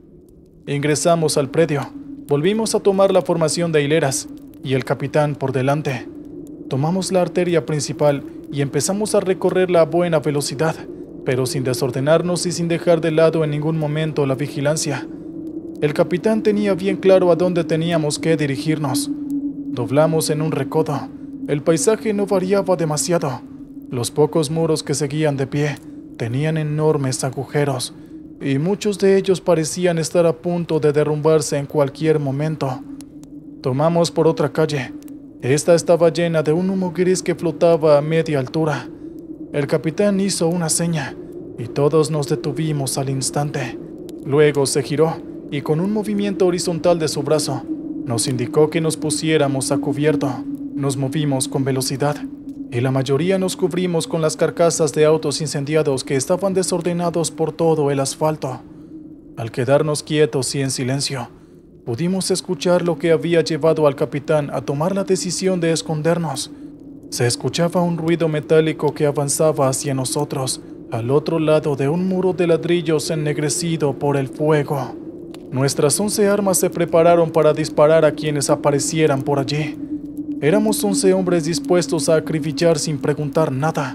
Ingresamos al predio, volvimos a tomar la formación de hileras y el capitán por delante. Tomamos la arteria principal y empezamos a recorrerla a buena velocidad, pero sin desordenarnos y sin dejar de lado en ningún momento la vigilancia. El capitán tenía bien claro a dónde teníamos que dirigirnos. Doblamos en un recodo. El paisaje no variaba demasiado. Los pocos muros que seguían de pie tenían enormes agujeros, y muchos de ellos parecían estar a punto de derrumbarse en cualquier momento. Tomamos por otra calle. Esta estaba llena de un humo gris que flotaba a media altura. El capitán hizo una seña, y todos nos detuvimos al instante. Luego se giró, y con un movimiento horizontal de su brazo, nos indicó que nos pusiéramos a cubierto. Nos movimos con velocidad, y la mayoría nos cubrimos con las carcasas de autos incendiados que estaban desordenados por todo el asfalto. Al quedarnos quietos y en silencio, pudimos escuchar lo que había llevado al capitán a tomar la decisión de escondernos. Se escuchaba un ruido metálico que avanzaba hacia nosotros, al otro lado de un muro de ladrillos ennegrecido por el fuego. Nuestras once armas se prepararon para disparar a quienes aparecieran por allí. Éramos once hombres dispuestos a acribillar sin preguntar nada.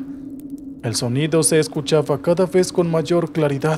El sonido se escuchaba cada vez con mayor claridad.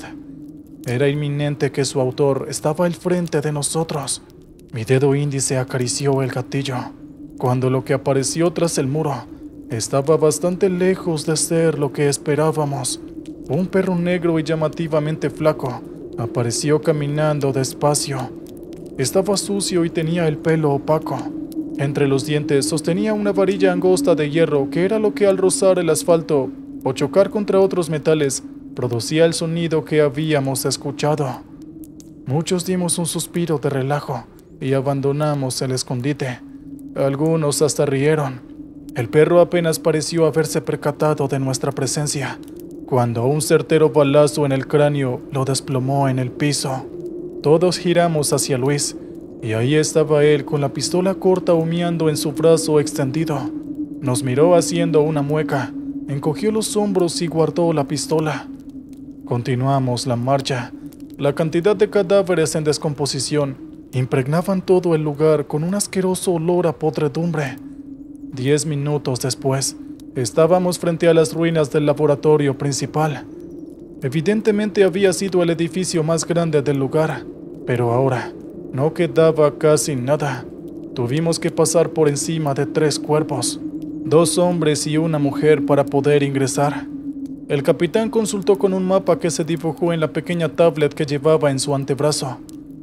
Era inminente que su autor estaba al frente de nosotros. Mi dedo índice acarició el gatillo, cuando lo que apareció tras el muro estaba bastante lejos de ser lo que esperábamos. Un perro negro y llamativamente flaco apareció caminando despacio. Estaba sucio y tenía el pelo opaco. Entre los dientes sostenía una varilla angosta de hierro que era lo que al rozar el asfalto o chocar contra otros metales producía el sonido que habíamos escuchado. Muchos dimos un suspiro de relajo y abandonamos el escondite. Algunos hasta rieron. El perro apenas pareció haberse percatado de nuestra presencia, cuando un certero balazo en el cráneo lo desplomó en el piso. Todos giramos hacia Luis, y ahí estaba él con la pistola corta humeando en su brazo extendido. Nos miró haciendo una mueca, encogió los hombros y guardó la pistola. Continuamos la marcha. La cantidad de cadáveres en descomposición impregnaban todo el lugar con un asqueroso olor a podredumbre. Diez minutos después, estábamos frente a las ruinas del laboratorio principal. Evidentemente había sido el edificio más grande del lugar, pero ahora no quedaba casi nada. Tuvimos que pasar por encima de tres cuerpos, dos hombres y una mujer para poder ingresar. El capitán consultó con un mapa que se dibujó en la pequeña tablet que llevaba en su antebrazo.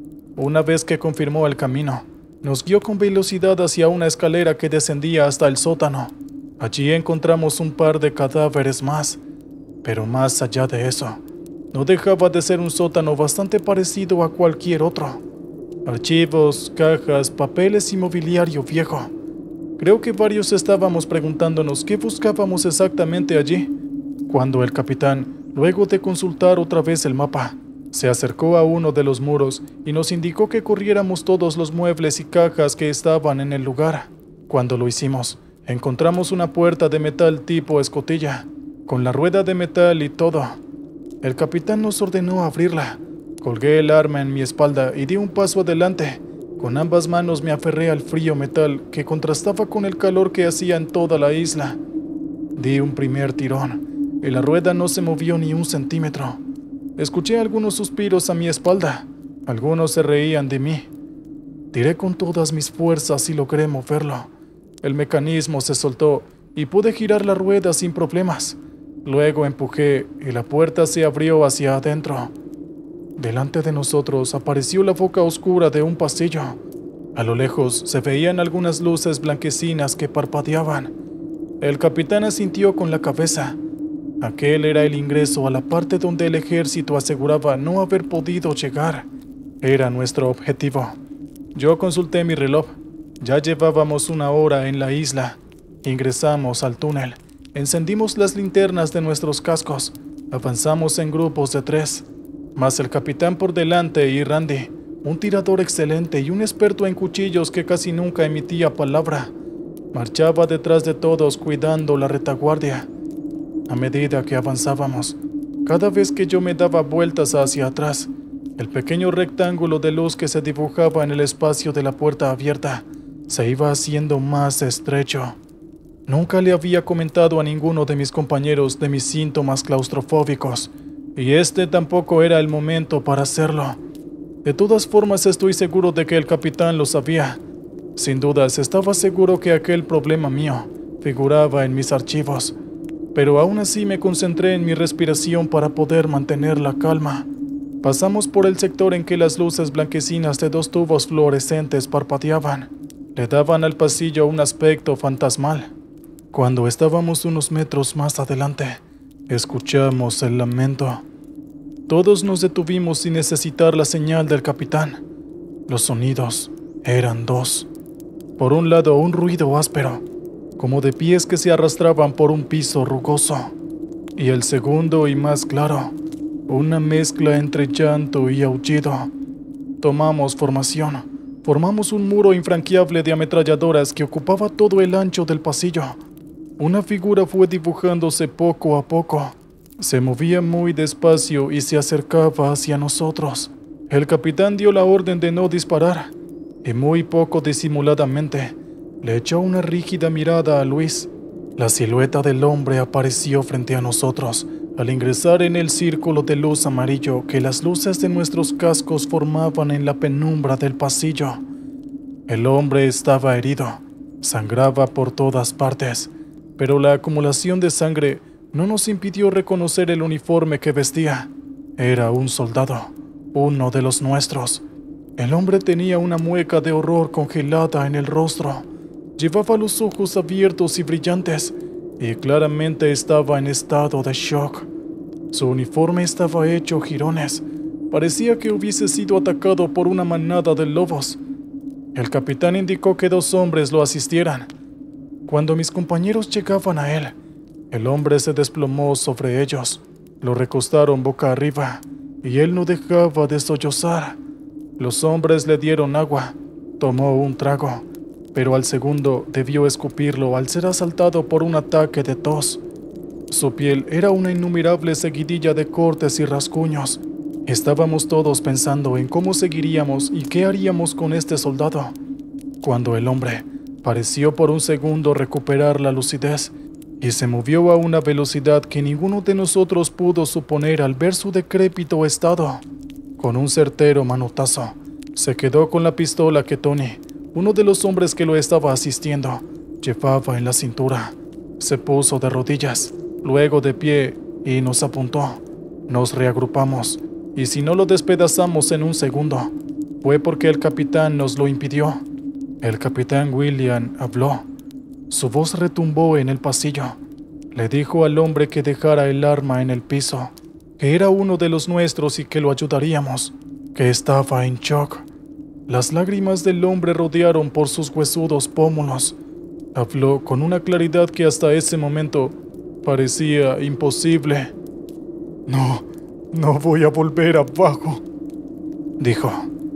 Una vez que confirmó el camino, nos guió con velocidad hacia una escalera que descendía hasta el sótano. Allí encontramos un par de cadáveres más, pero más allá de eso, no dejaba de ser un sótano bastante parecido a cualquier otro. Archivos, cajas, papeles y mobiliario viejo. Creo que varios estábamos preguntándonos qué buscábamos exactamente allí, cuando el capitán, luego de consultar otra vez el mapa, se acercó a uno de los muros y nos indicó que corriéramos todos los muebles y cajas que estaban en el lugar. Cuando lo hicimos, encontramos una puerta de metal tipo escotilla, con la rueda de metal y todo. El capitán nos ordenó abrirla. Colgué el arma en mi espalda y di un paso adelante. Con ambas manos me aferré al frío metal que contrastaba con el calor que hacía en toda la isla. Di un primer tirón y la rueda no se movió ni un centímetro. Escuché algunos suspiros a mi espalda. Algunos se reían de mí. Tiré con todas mis fuerzas y logré moverlo. El mecanismo se soltó y pude girar la rueda sin problemas. Luego empujé y la puerta se abrió hacia adentro. Delante de nosotros apareció la boca oscura de un pasillo. A lo lejos se veían algunas luces blanquecinas que parpadeaban. El capitán asintió con la cabeza. Aquel era el ingreso a la parte donde el ejército aseguraba no haber podido llegar. Era nuestro objetivo. Yo consulté mi reloj. Ya llevábamos una hora en la isla. Ingresamos al túnel. Encendimos las linternas de nuestros cascos. Avanzamos en grupos de tres. Más el capitán por delante y Randy, un tirador excelente y un experto en cuchillos que casi nunca emitía palabra, marchaba detrás de todos cuidando la retaguardia. A medida que avanzábamos, cada vez que yo me daba vueltas hacia atrás, el pequeño rectángulo de luz que se dibujaba en el espacio de la puerta abierta se iba haciendo más estrecho. Nunca le había comentado a ninguno de mis compañeros de mis síntomas claustrofóbicos, y este tampoco era el momento para hacerlo. De todas formas, estoy seguro de que el capitán lo sabía. Sin dudas, estaba seguro que aquel problema mío figuraba en mis archivos, pero aún así me concentré en mi respiración para poder mantener la calma. Pasamos por el sector en que las luces blanquecinas de dos tubos fluorescentes parpadeaban. Le daban al pasillo un aspecto fantasmal. Cuando estábamos unos metros más adelante, escuchamos el lamento. Todos nos detuvimos sin necesitar la señal del capitán. Los sonidos eran dos. Por un lado, un ruido áspero, como de pies que se arrastraban por un piso rugoso. Y el segundo y más claro, una mezcla entre llanto y aullido. Tomamos formación. Formamos un muro infranqueable de ametralladoras que ocupaba todo el ancho del pasillo. Una figura fue dibujándose poco a poco. Se movía muy despacio y se acercaba hacia nosotros. El capitán dio la orden de no disparar, y muy poco disimuladamente le echó una rígida mirada a Luis. La silueta del hombre apareció frente a nosotros al ingresar en el círculo de luz amarillo que las luces de nuestros cascos formaban en la penumbra del pasillo. El hombre estaba herido, sangraba por todas partes, pero la acumulación de sangre no nos impidió reconocer el uniforme que vestía. Era un soldado, uno de los nuestros. El hombre tenía una mueca de horror congelada en el rostro. Llevaba los ojos abiertos y brillantes, y claramente estaba en estado de shock. Su uniforme estaba hecho jirones. Parecía que hubiese sido atacado por una manada de lobos. El capitán indicó que dos hombres lo asistieran. Cuando mis compañeros llegaban a él, el hombre se desplomó sobre ellos, lo recostaron boca arriba y él no dejaba de sollozar. Los hombres le dieron agua, tomó un trago, pero al segundo debió escupirlo al ser asaltado por un ataque de tos. Su piel era una innumerable seguidilla de cortes y rasguños. Estábamos todos pensando en cómo seguiríamos y qué haríamos con este soldado, cuando el hombre pareció por un segundo recuperar la lucidez y se movió a una velocidad que ninguno de nosotros pudo suponer al ver su decrépito estado. Con un certero manotazo, se quedó con la pistola que Tony, uno de los hombres que lo estaba asistiendo, llevaba en la cintura. Se puso de rodillas, luego de pie, y nos apuntó. Nos reagrupamos, y si no lo despedazamos en un segundo, fue porque el capitán nos lo impidió. El capitán William habló. Su voz retumbó en el pasillo. Le dijo al hombre que dejara el arma en el piso, que era uno de los nuestros y que lo ayudaríamos, que estaba en shock. Las lágrimas del hombre rodearon por sus huesudos pómulos. Habló con una claridad que hasta ese momento parecía imposible. No, no voy a volver abajo, dijo,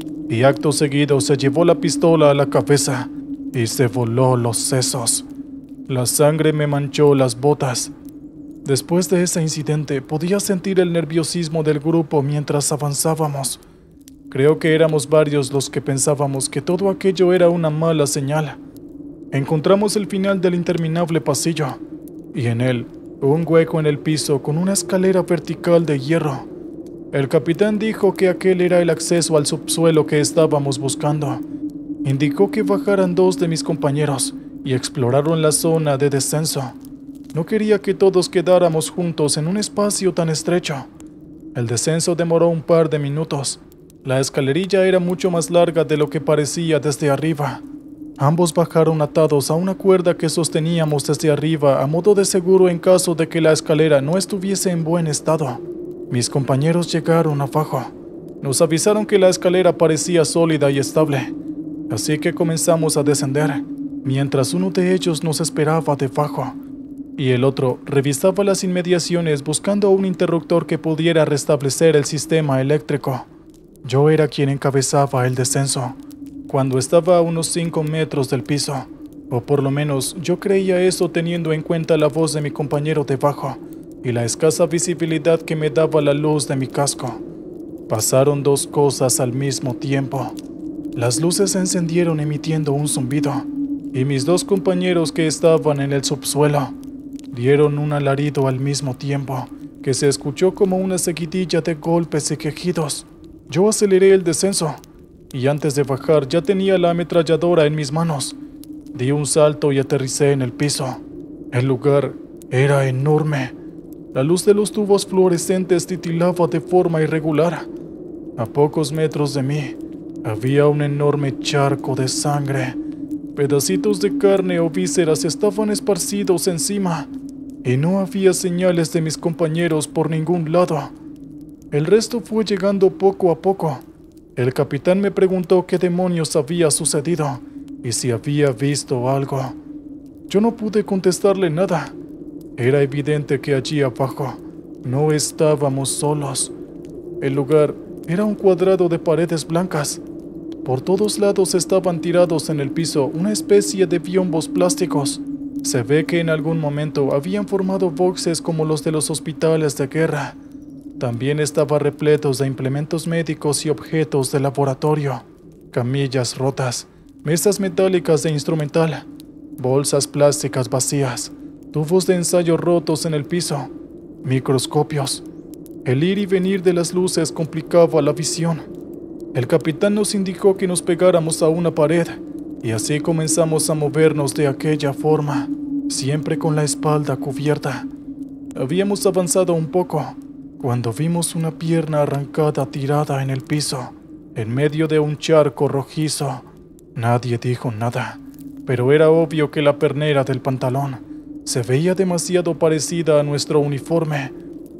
y acto seguido se llevó la pistola a la cabeza y se voló los sesos. La sangre me manchó las botas. Después de ese incidente podía sentir el nerviosismo del grupo mientras avanzábamos. Creo que éramos varios los que pensábamos que todo aquello era una mala señal. Encontramos el final del interminable pasillo, y en él un hueco en el piso con una escalera vertical de hierro. El capitán dijo que aquel era el acceso al subsuelo que estábamos buscando. Indicó que bajaran dos de mis compañeros y exploraron la zona de descenso. No quería que todos quedáramos juntos en un espacio tan estrecho. El descenso demoró un par de minutos. La escalerilla era mucho más larga de lo que parecía desde arriba. Ambos bajaron atados a una cuerda que sosteníamos desde arriba a modo de seguro en caso de que la escalera no estuviese en buen estado. Mis compañeros llegaron abajo. Nos avisaron que la escalera parecía sólida y estable, así que comenzamos a descender, mientras uno de ellos nos esperaba debajo, y el otro revisaba las inmediaciones buscando un interruptor que pudiera restablecer el sistema eléctrico. Yo era quien encabezaba el descenso, cuando estaba a unos cinco metros del piso, o por lo menos yo creía eso teniendo en cuenta la voz de mi compañero debajo y la escasa visibilidad que me daba la luz de mi casco. Pasaron dos cosas al mismo tiempo. Las luces se encendieron emitiendo un zumbido, y mis dos compañeros que estaban en el subsuelo dieron un alarido al mismo tiempo, que se escuchó como una seguidilla de golpes y quejidos. Yo aceleré el descenso, y antes de bajar ya tenía la ametralladora en mis manos. Di un salto y aterricé en el piso. El lugar era enorme. La luz de los tubos fluorescentes titilaba de forma irregular. A pocos metros de mí había un enorme charco de sangre. Pedacitos de carne o vísceras estaban esparcidos encima, y no había señales de mis compañeros por ningún lado. El resto fue llegando poco a poco. El capitán me preguntó qué demonios había sucedido y si había visto algo. Yo no pude contestarle nada. Era evidente que allí abajo no estábamos solos. El lugar era un cuadrado de paredes blancas. Por todos lados estaban tirados en el piso una especie de biombos plásticos. Se ve que en algún momento habían formado boxes como los de los hospitales de guerra. También estaban repletos de implementos médicos y objetos de laboratorio, camillas rotas, mesas metálicas de instrumental, bolsas plásticas vacías, tubos de ensayo rotos en el piso, microscopios. El ir y venir de las luces complicaba la visión. El capitán nos indicó que nos pegáramos a una pared, y así comenzamos a movernos de aquella forma, siempre con la espalda cubierta. Habíamos avanzado un poco cuando vimos una pierna arrancada tirada en el piso, en medio de un charco rojizo. Nadie dijo nada, pero era obvio que la pernera del pantalón se veía demasiado parecida a nuestro uniforme.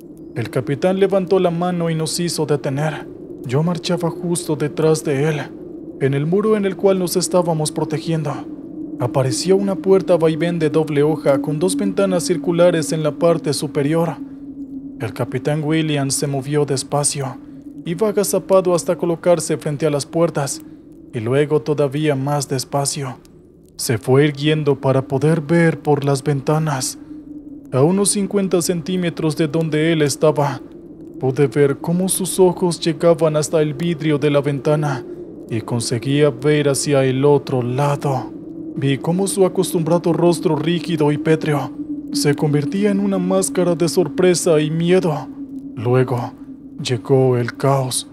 El capitán levantó la mano y nos hizo detener. Yo marchaba justo detrás de él. en el muro en el cual nos estábamos protegiendo, apareció una puerta vaivén de doble hoja con dos ventanas circulares en la parte superior. El capitán Williams se movió despacio, iba agazapado hasta colocarse frente a las puertas, y luego todavía más despacio. Se fue irguiendo para poder ver por las ventanas. A unos cincuenta centímetros de donde él estaba, pude ver cómo sus ojos llegaban hasta el vidrio de la ventana y conseguía ver hacia el otro lado. Vi cómo su acostumbrado rostro rígido y pétreo se convertía en una máscara de sorpresa y miedo. Luego llegó el caos.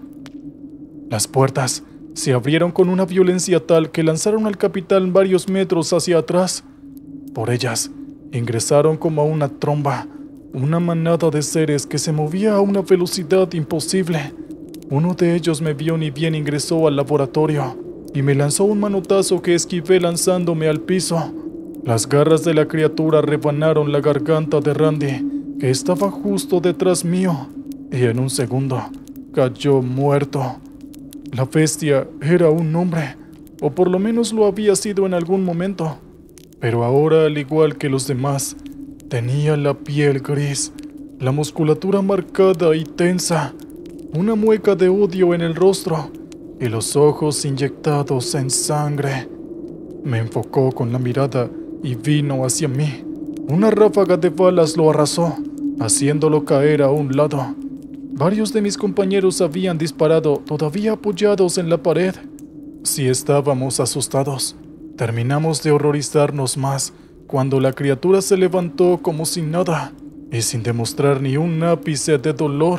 Las puertas se abrieron con una violencia tal que lanzaron al capitán varios metros hacia atrás. Por ellas ingresaron como a una tromba, una manada de seres que se movía a una velocidad imposible. Uno de ellos me vio ni bien ingresó al laboratorio y me lanzó un manotazo que esquivé lanzándome al piso. Las garras de la criatura rebanaron la garganta de Randy, que estaba justo detrás mío, y en un segundo cayó muerto. La bestia era un hombre, o por lo menos lo había sido en algún momento, pero ahora, al igual que los demás, tenía la piel gris, la musculatura marcada y tensa, una mueca de odio en el rostro y los ojos inyectados en sangre. Me enfocó con la mirada y vino hacia mí. Una ráfaga de balas lo arrasó, haciéndolo caer a un lado. Varios de mis compañeros habían disparado, todavía apoyados en la pared. Si estábamos asustados, terminamos de horrorizarnos más cuando la criatura se levantó como si nada y sin demostrar ni un ápice de dolor.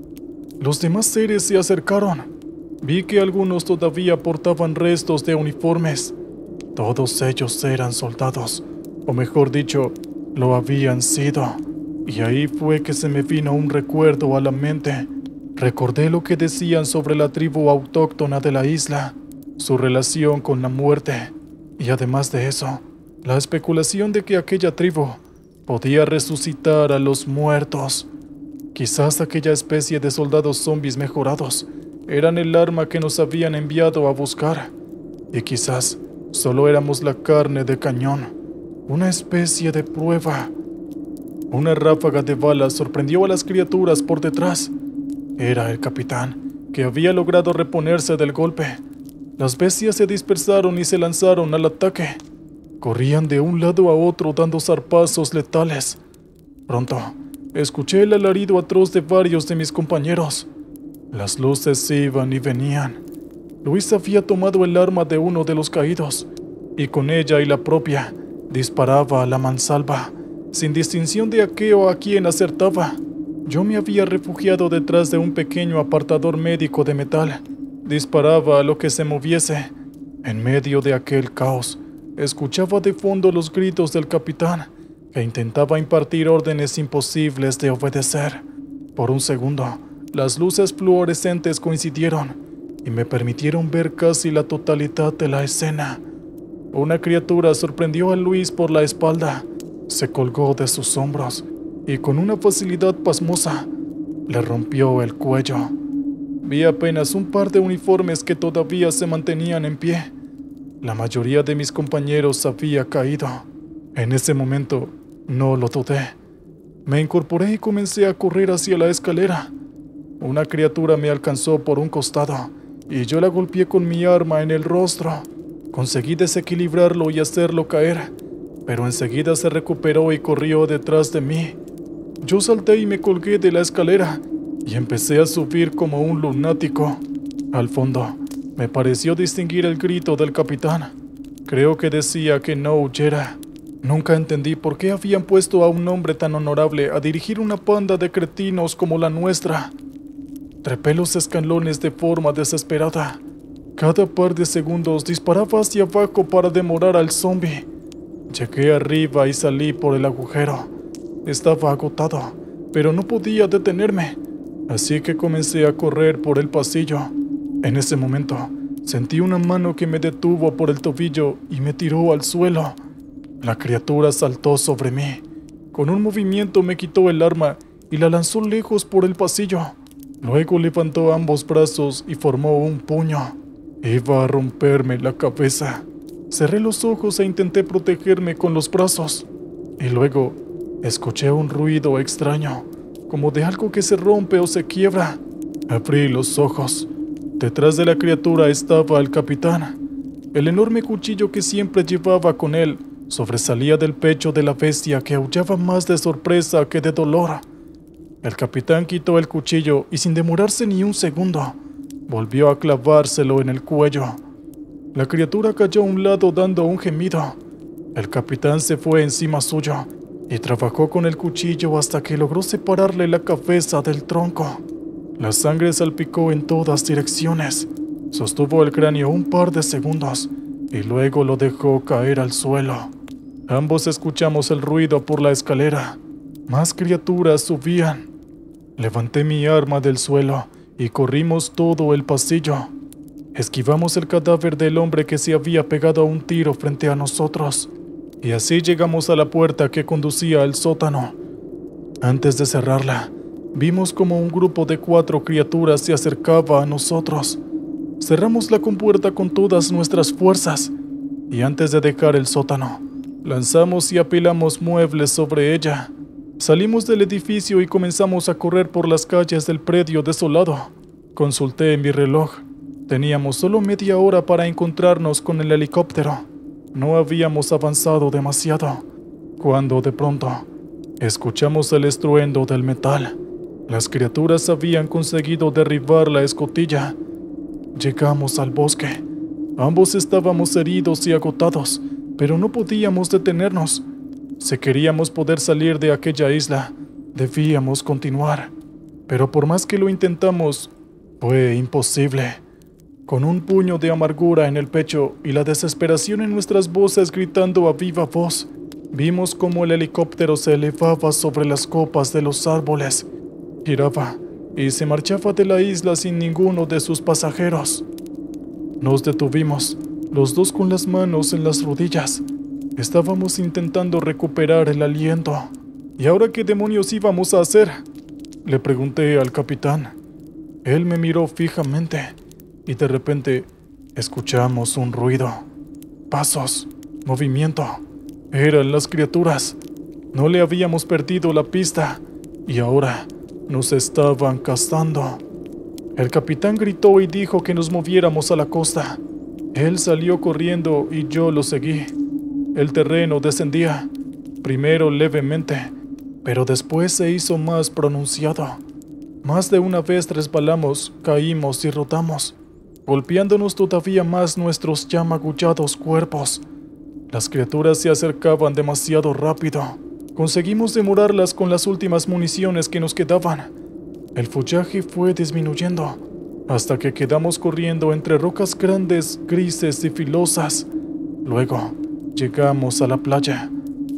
Los demás seres se acercaron. Vi que algunos todavía portaban restos de uniformes. Todos ellos eran soldados, o mejor dicho, lo habían sido. Y ahí fue que se me vino un recuerdo a la mente. Recordé lo que decían sobre la tribu autóctona de la isla, su relación con la muerte, y además de eso, la especulación de que aquella tribu podía resucitar a los muertos. Quizás aquella especie de soldados zombies mejorados eran el arma que nos habían enviado a buscar, y quizás solo éramos la carne de cañón, una especie de prueba. Una ráfaga de balas sorprendió a las criaturas por detrás. Era el capitán, que había logrado reponerse del golpe. Las bestias se dispersaron y se lanzaron al ataque. Corrían de un lado a otro dando zarpazos letales. Pronto, escuché el alarido atroz de varios de mis compañeros. Las luces iban y venían. Luis había tomado el arma de uno de los caídos, y con ella y la propia, disparaba a la mansalva, sin distinción de a qué o a quién acertaba. Yo me había refugiado detrás de un pequeño apartador médico de metal. Disparaba a lo que se moviese. En medio de aquel caos, escuchaba de fondo los gritos del capitán, que intentaba impartir órdenes imposibles de obedecer. Por un segundo, las luces fluorescentes coincidieron y me permitieron ver casi la totalidad de la escena. Una criatura sorprendió a Luis por la espalda, se colgó de sus hombros y con una facilidad pasmosa le rompió el cuello. Vi apenas un par de uniformes que todavía se mantenían en pie. La mayoría de mis compañeros había caído. En ese momento no lo dudé. Me incorporé y comencé a correr hacia la escalera. Una criatura me alcanzó por un costado y yo la golpeé con mi arma en el rostro. Conseguí desequilibrarlo y hacerlo caer, pero enseguida se recuperó y corrió detrás de mí. Yo salté y me colgué de la escalera y empecé a subir como un lunático. Al fondo, me pareció distinguir el grito del capitán. Creo que decía que no huyera. Nunca entendí por qué habían puesto a un hombre tan honorable a dirigir una panda de cretinos como la nuestra. Trepé los escalones de forma desesperada. Cada par de segundos disparaba hacia abajo para demorar al zombie. Llegué arriba y salí por el agujero. Estaba agotado, pero no podía detenerme, así que comencé a correr por el pasillo. En ese momento, sentí una mano que me detuvo por el tobillo y me tiró al suelo. La criatura saltó sobre mí. Con un movimiento me quitó el arma y la lanzó lejos por el pasillo. Luego levantó ambos brazos y formó un puño. Iba a romperme la cabeza. Cerré los ojos e intenté protegerme con los brazos. Y luego escuché un ruido extraño, como de algo que se rompe o se quiebra. Abrí los ojos. Detrás de la criatura estaba el capitán. El enorme cuchillo que siempre llevaba con él sobresalía del pecho de la bestia, que aullaba más de sorpresa que de dolor. El capitán quitó el cuchillo y, sin demorarse ni un segundo, volvió a clavárselo en el cuello. La criatura cayó a un lado dando un gemido. El capitán se fue encima suyo y trabajó con el cuchillo hasta que logró separarle la cabeza del tronco. La sangre salpicó en todas direcciones. Sostuvo el cráneo un par de segundos y luego lo dejó caer al suelo. Ambos escuchamos el ruido por la escalera. Más criaturas subían. Levanté mi arma del suelo y corrimos todo el pasillo. Esquivamos el cadáver del hombre que se había pegado a un tiro frente a nosotros, y así llegamos a la puerta que conducía al sótano. Antes de cerrarla, vimos como un grupo de cuatro criaturas se acercaba a nosotros. Cerramos la compuerta con todas nuestras fuerzas, y antes de dejar el sótano, lanzamos y apilamos muebles sobre ella. Salimos del edificio y comenzamos a correr por las calles del predio desolado. Consulté mi reloj. Teníamos solo media hora para encontrarnos con el helicóptero. No habíamos avanzado demasiado, cuando de pronto escuchamos el estruendo del metal. Las criaturas habían conseguido derribar la escotilla. Llegamos al bosque. Ambos estábamos heridos y agotados, pero no podíamos detenernos. Si queríamos poder salir de aquella isla, debíamos continuar. Pero por más que lo intentamos, fue imposible. Con un puño de amargura en el pecho y la desesperación en nuestras voces gritando a viva voz, vimos cómo el helicóptero se elevaba sobre las copas de los árboles, giraba y se marchaba de la isla sin ninguno de sus pasajeros. Nos detuvimos, los dos con las manos en las rodillas. Estábamos intentando recuperar el aliento. ¿Y ahora qué demonios íbamos a hacer?, le pregunté al capitán. Él me miró fijamente y de repente escuchamos un ruido. Pasos, movimiento. Eran las criaturas. No le habíamos perdido la pista y ahora nos estaban cazando. El capitán gritó y dijo que nos moviéramos a la costa. Él salió corriendo y yo lo seguí. El terreno descendía, primero levemente, pero después se hizo más pronunciado. Más de una vez resbalamos, caímos y rodamos, golpeándonos todavía más nuestros ya magullados cuerpos. Las criaturas se acercaban demasiado rápido. Conseguimos demorarlas con las últimas municiones que nos quedaban. El follaje fue disminuyendo, hasta que quedamos corriendo entre rocas grandes, grises y filosas. Luego, llegamos a la playa.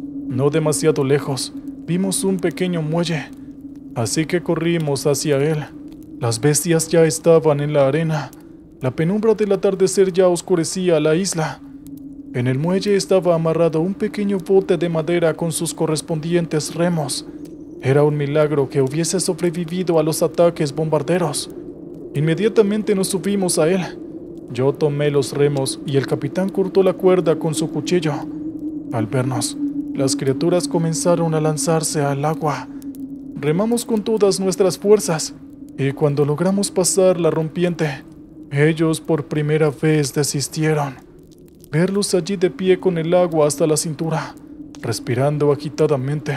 No demasiado lejos, vimos un pequeño muelle, así que corrimos hacia él. Las bestias ya estaban en la arena. La penumbra del atardecer ya oscurecía la isla. En el muelle estaba amarrado un pequeño bote de madera con sus correspondientes remos. Era un milagro que hubiese sobrevivido a los ataques bombarderos. Inmediatamente nos subimos a él. Yo tomé los remos y el capitán cortó la cuerda con su cuchillo. Al vernos, las criaturas comenzaron a lanzarse al agua. Remamos con todas nuestras fuerzas, y cuando logramos pasar la rompiente, ellos por primera vez desistieron. Verlos allí de pie con el agua hasta la cintura, respirando agitadamente,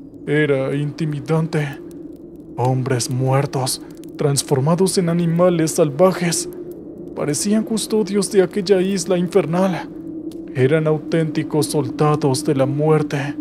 era intimidante. Hombres muertos, transformados en animales salvajes, parecían custodios de aquella isla infernal. Eran auténticos soldados de la muerte.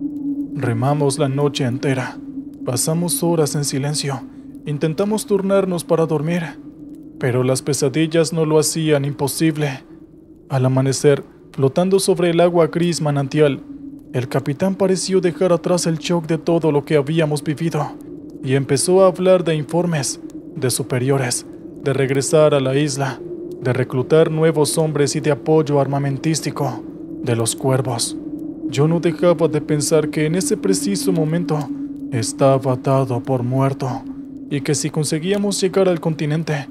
Remamos la noche entera. Pasamos horas en silencio. Intentamos turnarnos para dormir, pero las pesadillas no lo hacían imposible. Al amanecer, flotando sobre el agua gris manantial, el capitán pareció dejar atrás el shock de todo lo que habíamos vivido y empezó a hablar de informes, de superiores, de regresar a la isla, de reclutar nuevos hombres y de apoyo armamentístico, de los cuervos. Yo no dejaba de pensar que en ese preciso momento estaba dado por muerto y que si conseguíamos llegar al continente,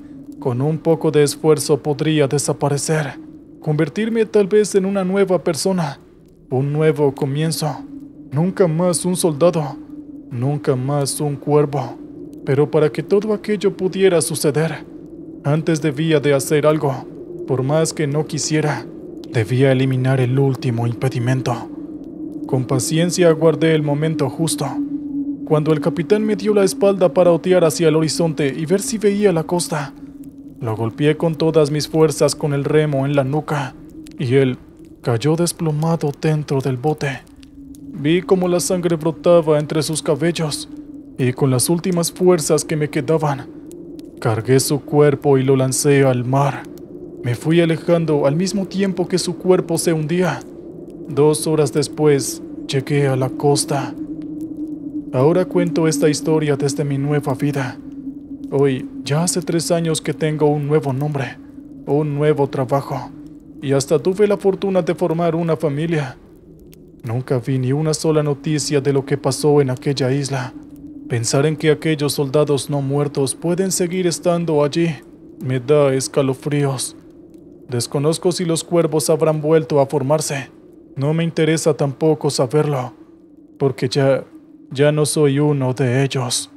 Con un poco de esfuerzo podría desaparecer, convertirme tal vez en una nueva persona, un nuevo comienzo. Nunca más un soldado, nunca más un cuervo. Pero para que todo aquello pudiera suceder, antes debía de hacer algo. Por más que no quisiera, debía eliminar el último impedimento. Con paciencia aguardé el momento justo. Cuando el capitán me dio la espalda para otear hacia el horizonte y ver si veía la costa, lo golpeé con todas mis fuerzas con el remo en la nuca, y él cayó desplomado dentro del bote. Vi cómo la sangre brotaba entre sus cabellos, y con las últimas fuerzas que me quedaban, cargué su cuerpo y lo lancé al mar. Me fui alejando al mismo tiempo que su cuerpo se hundía. Dos horas después, llegué a la costa. Ahora cuento esta historia desde mi nueva vida. Hoy, ya hace tres años que tengo un nuevo nombre, un nuevo trabajo, y hasta tuve la fortuna de formar una familia. Nunca vi ni una sola noticia de lo que pasó en aquella isla. Pensar en que aquellos soldados no muertos pueden seguir estando allí me da escalofríos. Desconozco si los cuervos habrán vuelto a formarse. No me interesa tampoco saberlo, porque ya, ya no soy uno de ellos.